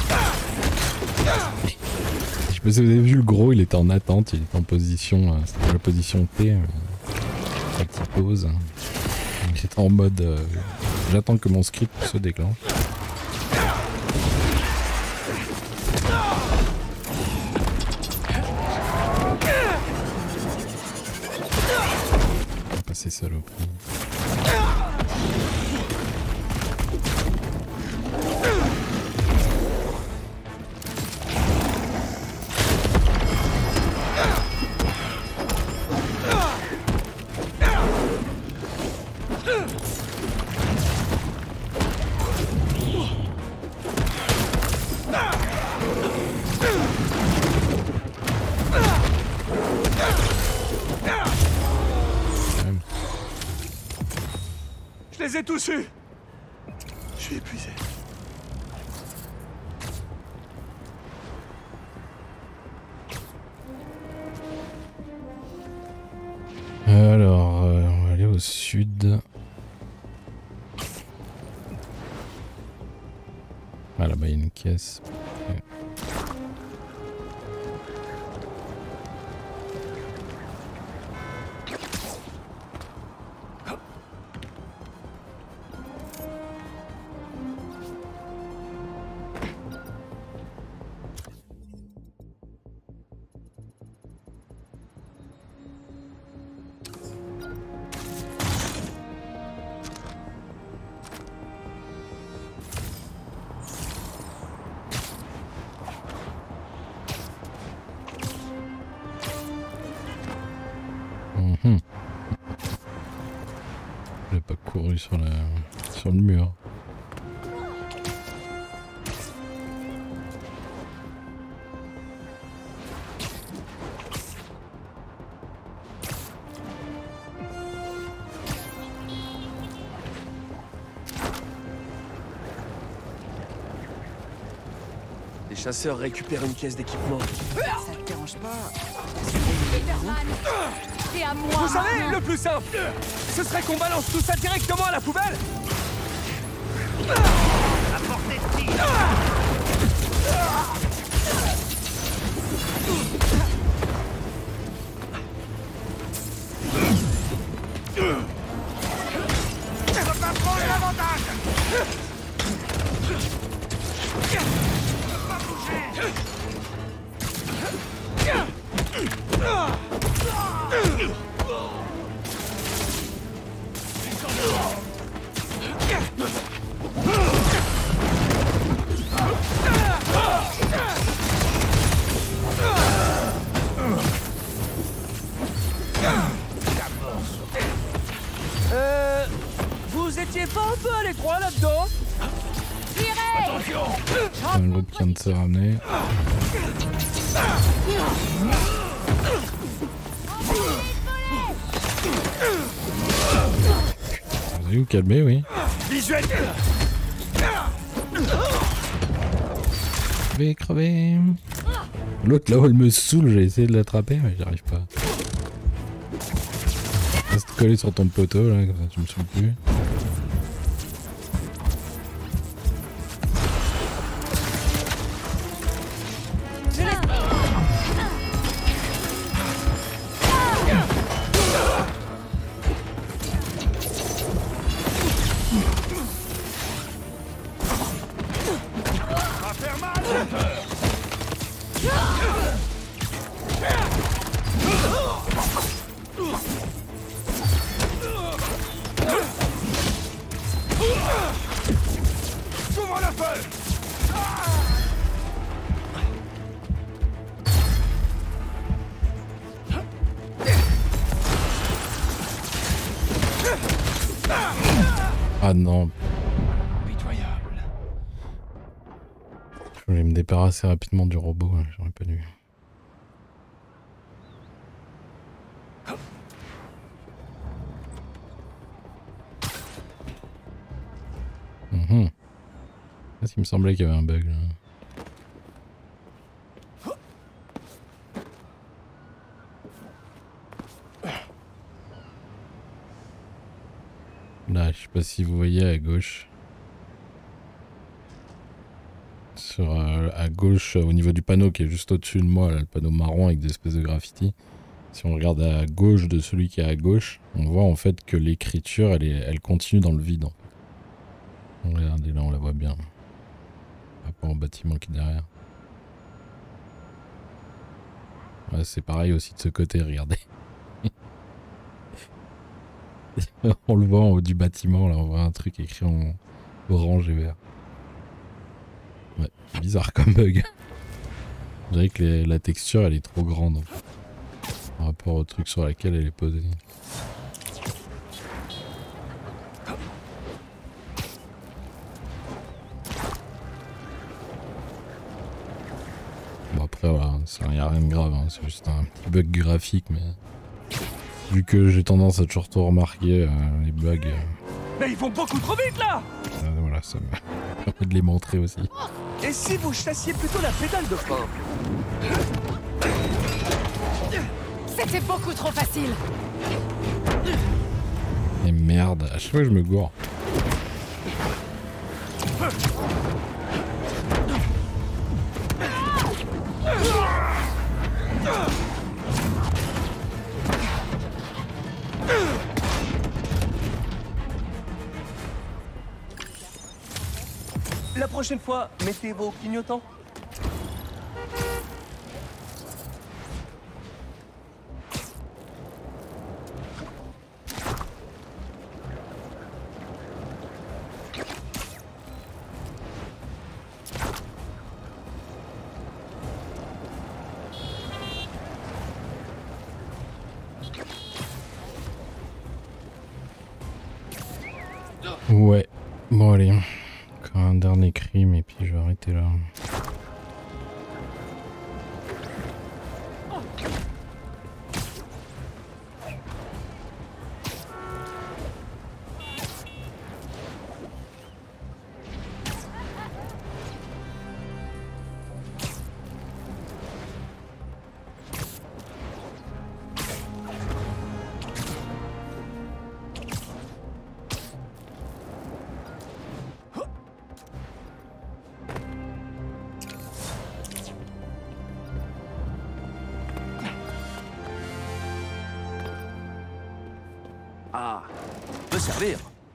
Je sais pas si vous avez vu le gros, il était en attente, il était en position, euh, c'était la position T, euh, sa petite pause. Il était en mode euh, j'attends que mon script se déclenche. On va passer saloperie. les ai tous eus. Je suis épuisé. Alors, euh, on va aller au sud. Ah là-bas il y a une caisse. Okay. Mmh. J'ai pas couru sur, la... sur le mur. Les chasseurs récupèrent une caisse d'équipement. Ça te dérange pas? C'est à moi. Vous savez, le plus simple, ce serait qu'on balance tout ça directement à la poubelle. À portée de tir. On va pas prendre l'avantage. Pas bouger. Euh... Vous étiez pas un peu à l'étroit là-dedans? Attention. Un autre qui vient de se ramener. Vous allez vous calmer, oui. Visuel. Je vais crever. L'autre là où elle me saoule, j'ai essayé de l'attraper, mais j'y arrive pas. Reste collé sur ton poteau là, comme ça tu me saoules plus. Couvre le feu. Ah non. Pitoyable. Je voulais me débarrasser rapidement du robot, hein, j'aurais pas dû. Mmh. Parce qu'il me semblait qu'il y avait un bug là. Là, je sais pas si vous voyez à gauche. Sur, euh, à gauche, au niveau du panneau qui est juste au-dessus de moi, là, le panneau marron avec des espèces de graffitis. Si on regarde à gauche de celui qui est à gauche, on voit en fait que l'écriture, elle, est, elle continue dans le vide. En fait. Regardez, là on la voit bien. Par rapport au bâtiment qui est derrière. Ouais, c'est pareil aussi de ce côté, regardez. On le voit en haut du bâtiment, là on voit un truc écrit en orange et vert. Ouais, bizarre comme bug. Je dirais que les, la texture elle est trop grande en fait, par rapport au truc sur lequel elle est posée. Bon après voilà, il n'y a rien de grave, hein, c'est juste un petit bug graphique, mais vu que j'ai tendance à toujours tout remarquer, euh, les bugs, euh, Mais ils vont beaucoup trop vite là. Euh, voilà, ça me permet de les montrer aussi. Et si vous chassiez plutôt la pédale de frein? C'était beaucoup trop facile. Et merde, à chaque fois je me gourre. La prochaine fois, mettez vos clignotants. Ouais, bon allez, encore un dernier crime et puis je vais arrêter là. Ah, peut servir.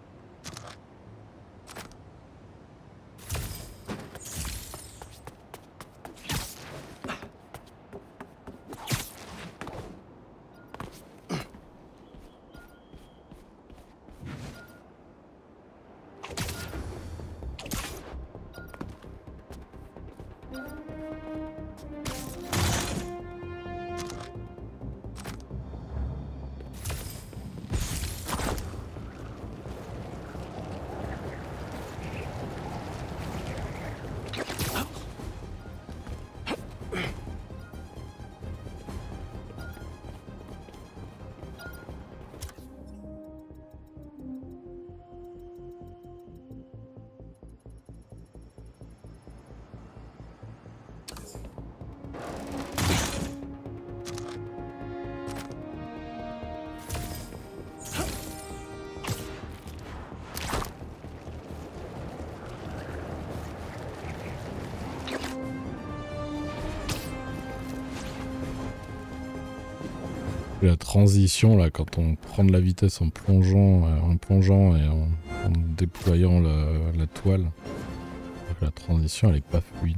La transition là, quand on prend de la vitesse en plongeant, euh, en plongeant et en, en déployant la, la toile, la transition elle est pas fluide.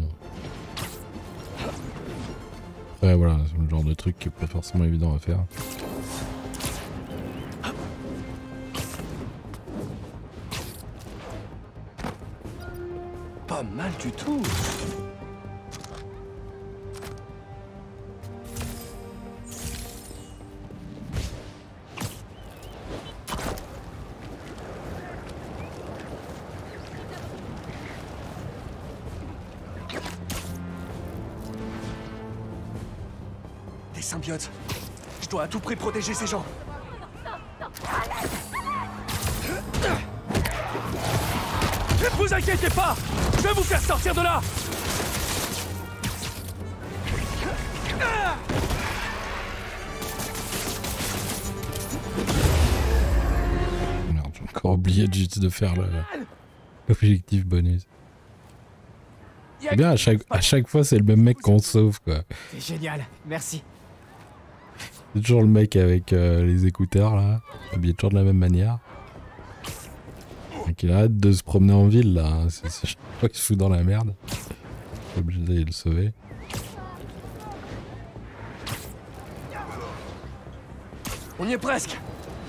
Ouais, voilà, c'est le genre de truc qui est pas forcément évident à faire. Pas mal du tout. Des symbiotes. Je dois à tout prix protéger ces gens. Ne vous inquiétez pas, je vais vous faire sortir de là. Merde, j'ai encore oublié juste de faire l'objectif bonus. C'est bien, à chaque, à chaque fois c'est le même mec qu'on sauve quoi. C'est génial, merci. C'est toujours le mec avec euh, les écouteurs là, habillé toujours de la même manière. Donc il arrête de se promener en ville là, c'est chaque fois qu'il se fout dans la merde. Je suis obligé d'aller le sauver. On y est presque.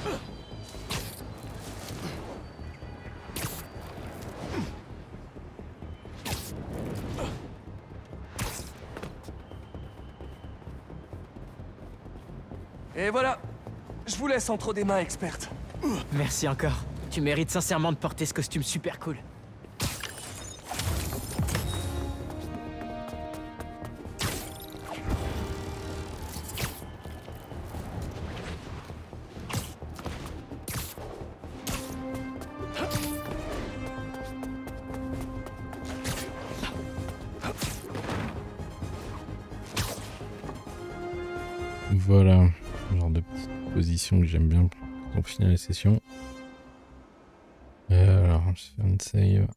Et voilà, je vous laisse entre des mains expertes. Merci encore. Tu mérites sincèrement de porter ce costume super cool. voilà, le genre de petite position que j'aime bien pour finir les sessions. Euh, alors, je fais un save.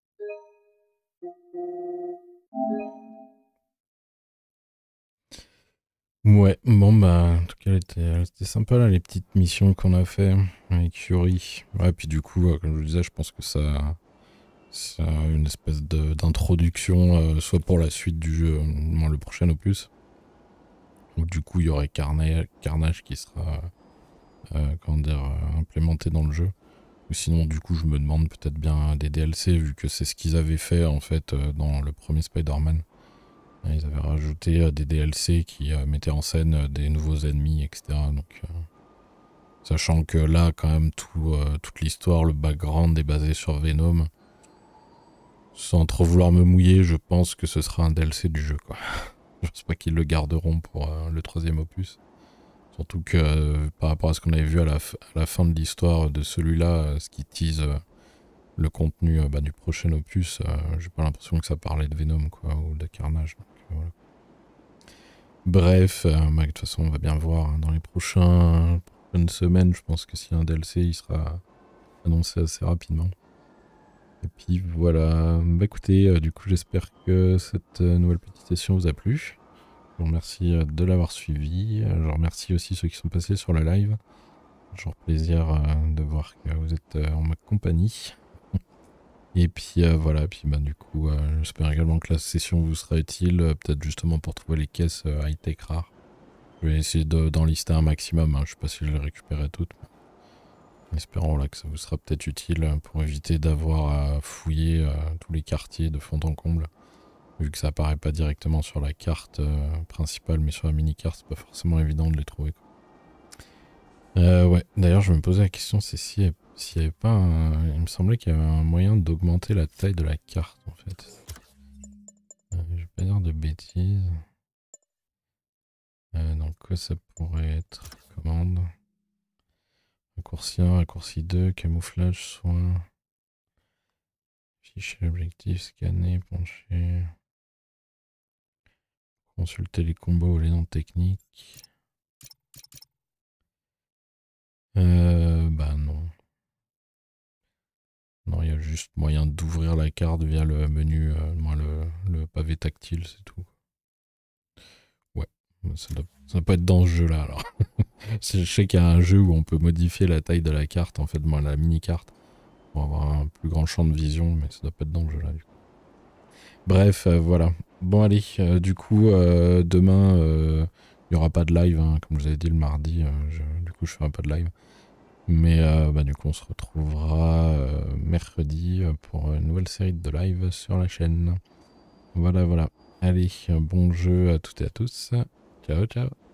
Ouais, bon bah, en tout cas, c'était sympa là, les petites missions qu'on a fait avec Yuri. Ouais, puis du coup, euh, comme je vous disais, je pense que ça, ça a une espèce d'introduction, euh, soit pour la suite du jeu, moins le prochain opus. Où du coup, il y aurait Carnage, Carnage qui sera, euh, comment dire, euh, implémenté dans le jeu. Ou sinon, du coup, je me demande peut-être bien des D L C, vu que c'est ce qu'ils avaient fait en fait euh, dans le premier Spider-Man. Ils avaient rajouté euh, des D L C qui euh, mettaient en scène euh, des nouveaux ennemis, et cetera. Donc, euh, sachant que là, quand même, tout, euh, toute l'histoire, le background est basé sur Venom. Sans trop vouloir me mouiller, je pense que ce sera un D L C du jeu, quoi. Je pense pas qu'ils le garderont pour euh, le troisième opus. Surtout que euh, par rapport à ce qu'on avait vu à la, à la fin de l'histoire de celui-là, euh, ce qui tease euh, le contenu euh, bah, du prochain opus, euh, j'ai pas l'impression que ça parlait de Venom, quoi, ou de Carnage. Donc, euh, voilà. Bref, euh, bah, de toute façon, on va bien voir hein, dans les prochains, prochaines semaines. Je pense que s'il y a un D L C, il sera annoncé assez rapidement. Et puis voilà, bah écoutez, euh, du coup j'espère que cette euh, nouvelle petite session vous a plu. Je vous remercie euh, de l'avoir suivi. Euh, je remercie aussi ceux qui sont passés sur le live. Toujours plaisir euh, de voir que vous êtes euh, en ma compagnie. Et puis euh, voilà, puis bah du coup euh, j'espère également que la session vous sera utile, euh, peut-être justement pour trouver les caisses euh, high-tech rares. Je vais essayer d'en lister un maximum, hein. Je sais pas si je les récupérerai toutes. Espérons là, que ça vous sera peut-être utile pour éviter d'avoir à fouiller euh, tous les quartiers de fond en comble. Vu que ça apparaît pas directement sur la carte euh, principale, mais sur la mini-carte, c'est pas forcément évident de les trouver. Quoi. Euh, ouais, d'ailleurs je me posais la question, c'est s'il n'y avait pas un... Il me semblait qu'il y avait un moyen d'augmenter la taille de la carte en fait. Euh, je vais pas dire de bêtises. Euh, donc quoi ça pourrait être? Commande. Raccourci un, raccourci deux, camouflage, soin, fichier objectif, scanner, pencher, consulter les combos ou les noms techniques. Euh, bah non. Non, il y a juste moyen d'ouvrir la carte via le menu, euh, moi, le, le pavé tactile, c'est tout. Ouais, ça doit, ça doit pas être dans ce jeu-là alors. Je sais qu'il y a un jeu où on peut modifier la taille de la carte, en fait, moi, la mini-carte, pour avoir un plus grand champ de vision, mais ça doit pas être dans le jeu là, du coup. Bref, euh, voilà. Bon, allez, euh, du coup, euh, demain, il euh, n'y aura pas de live, hein, comme je vous avais dit le mardi, euh, je, du coup, je ferai pas de live. Mais euh, bah, du coup, on se retrouvera euh, mercredi pour une nouvelle série de live sur la chaîne. Voilà, voilà. Allez, bon jeu à toutes et à tous. Ciao, ciao.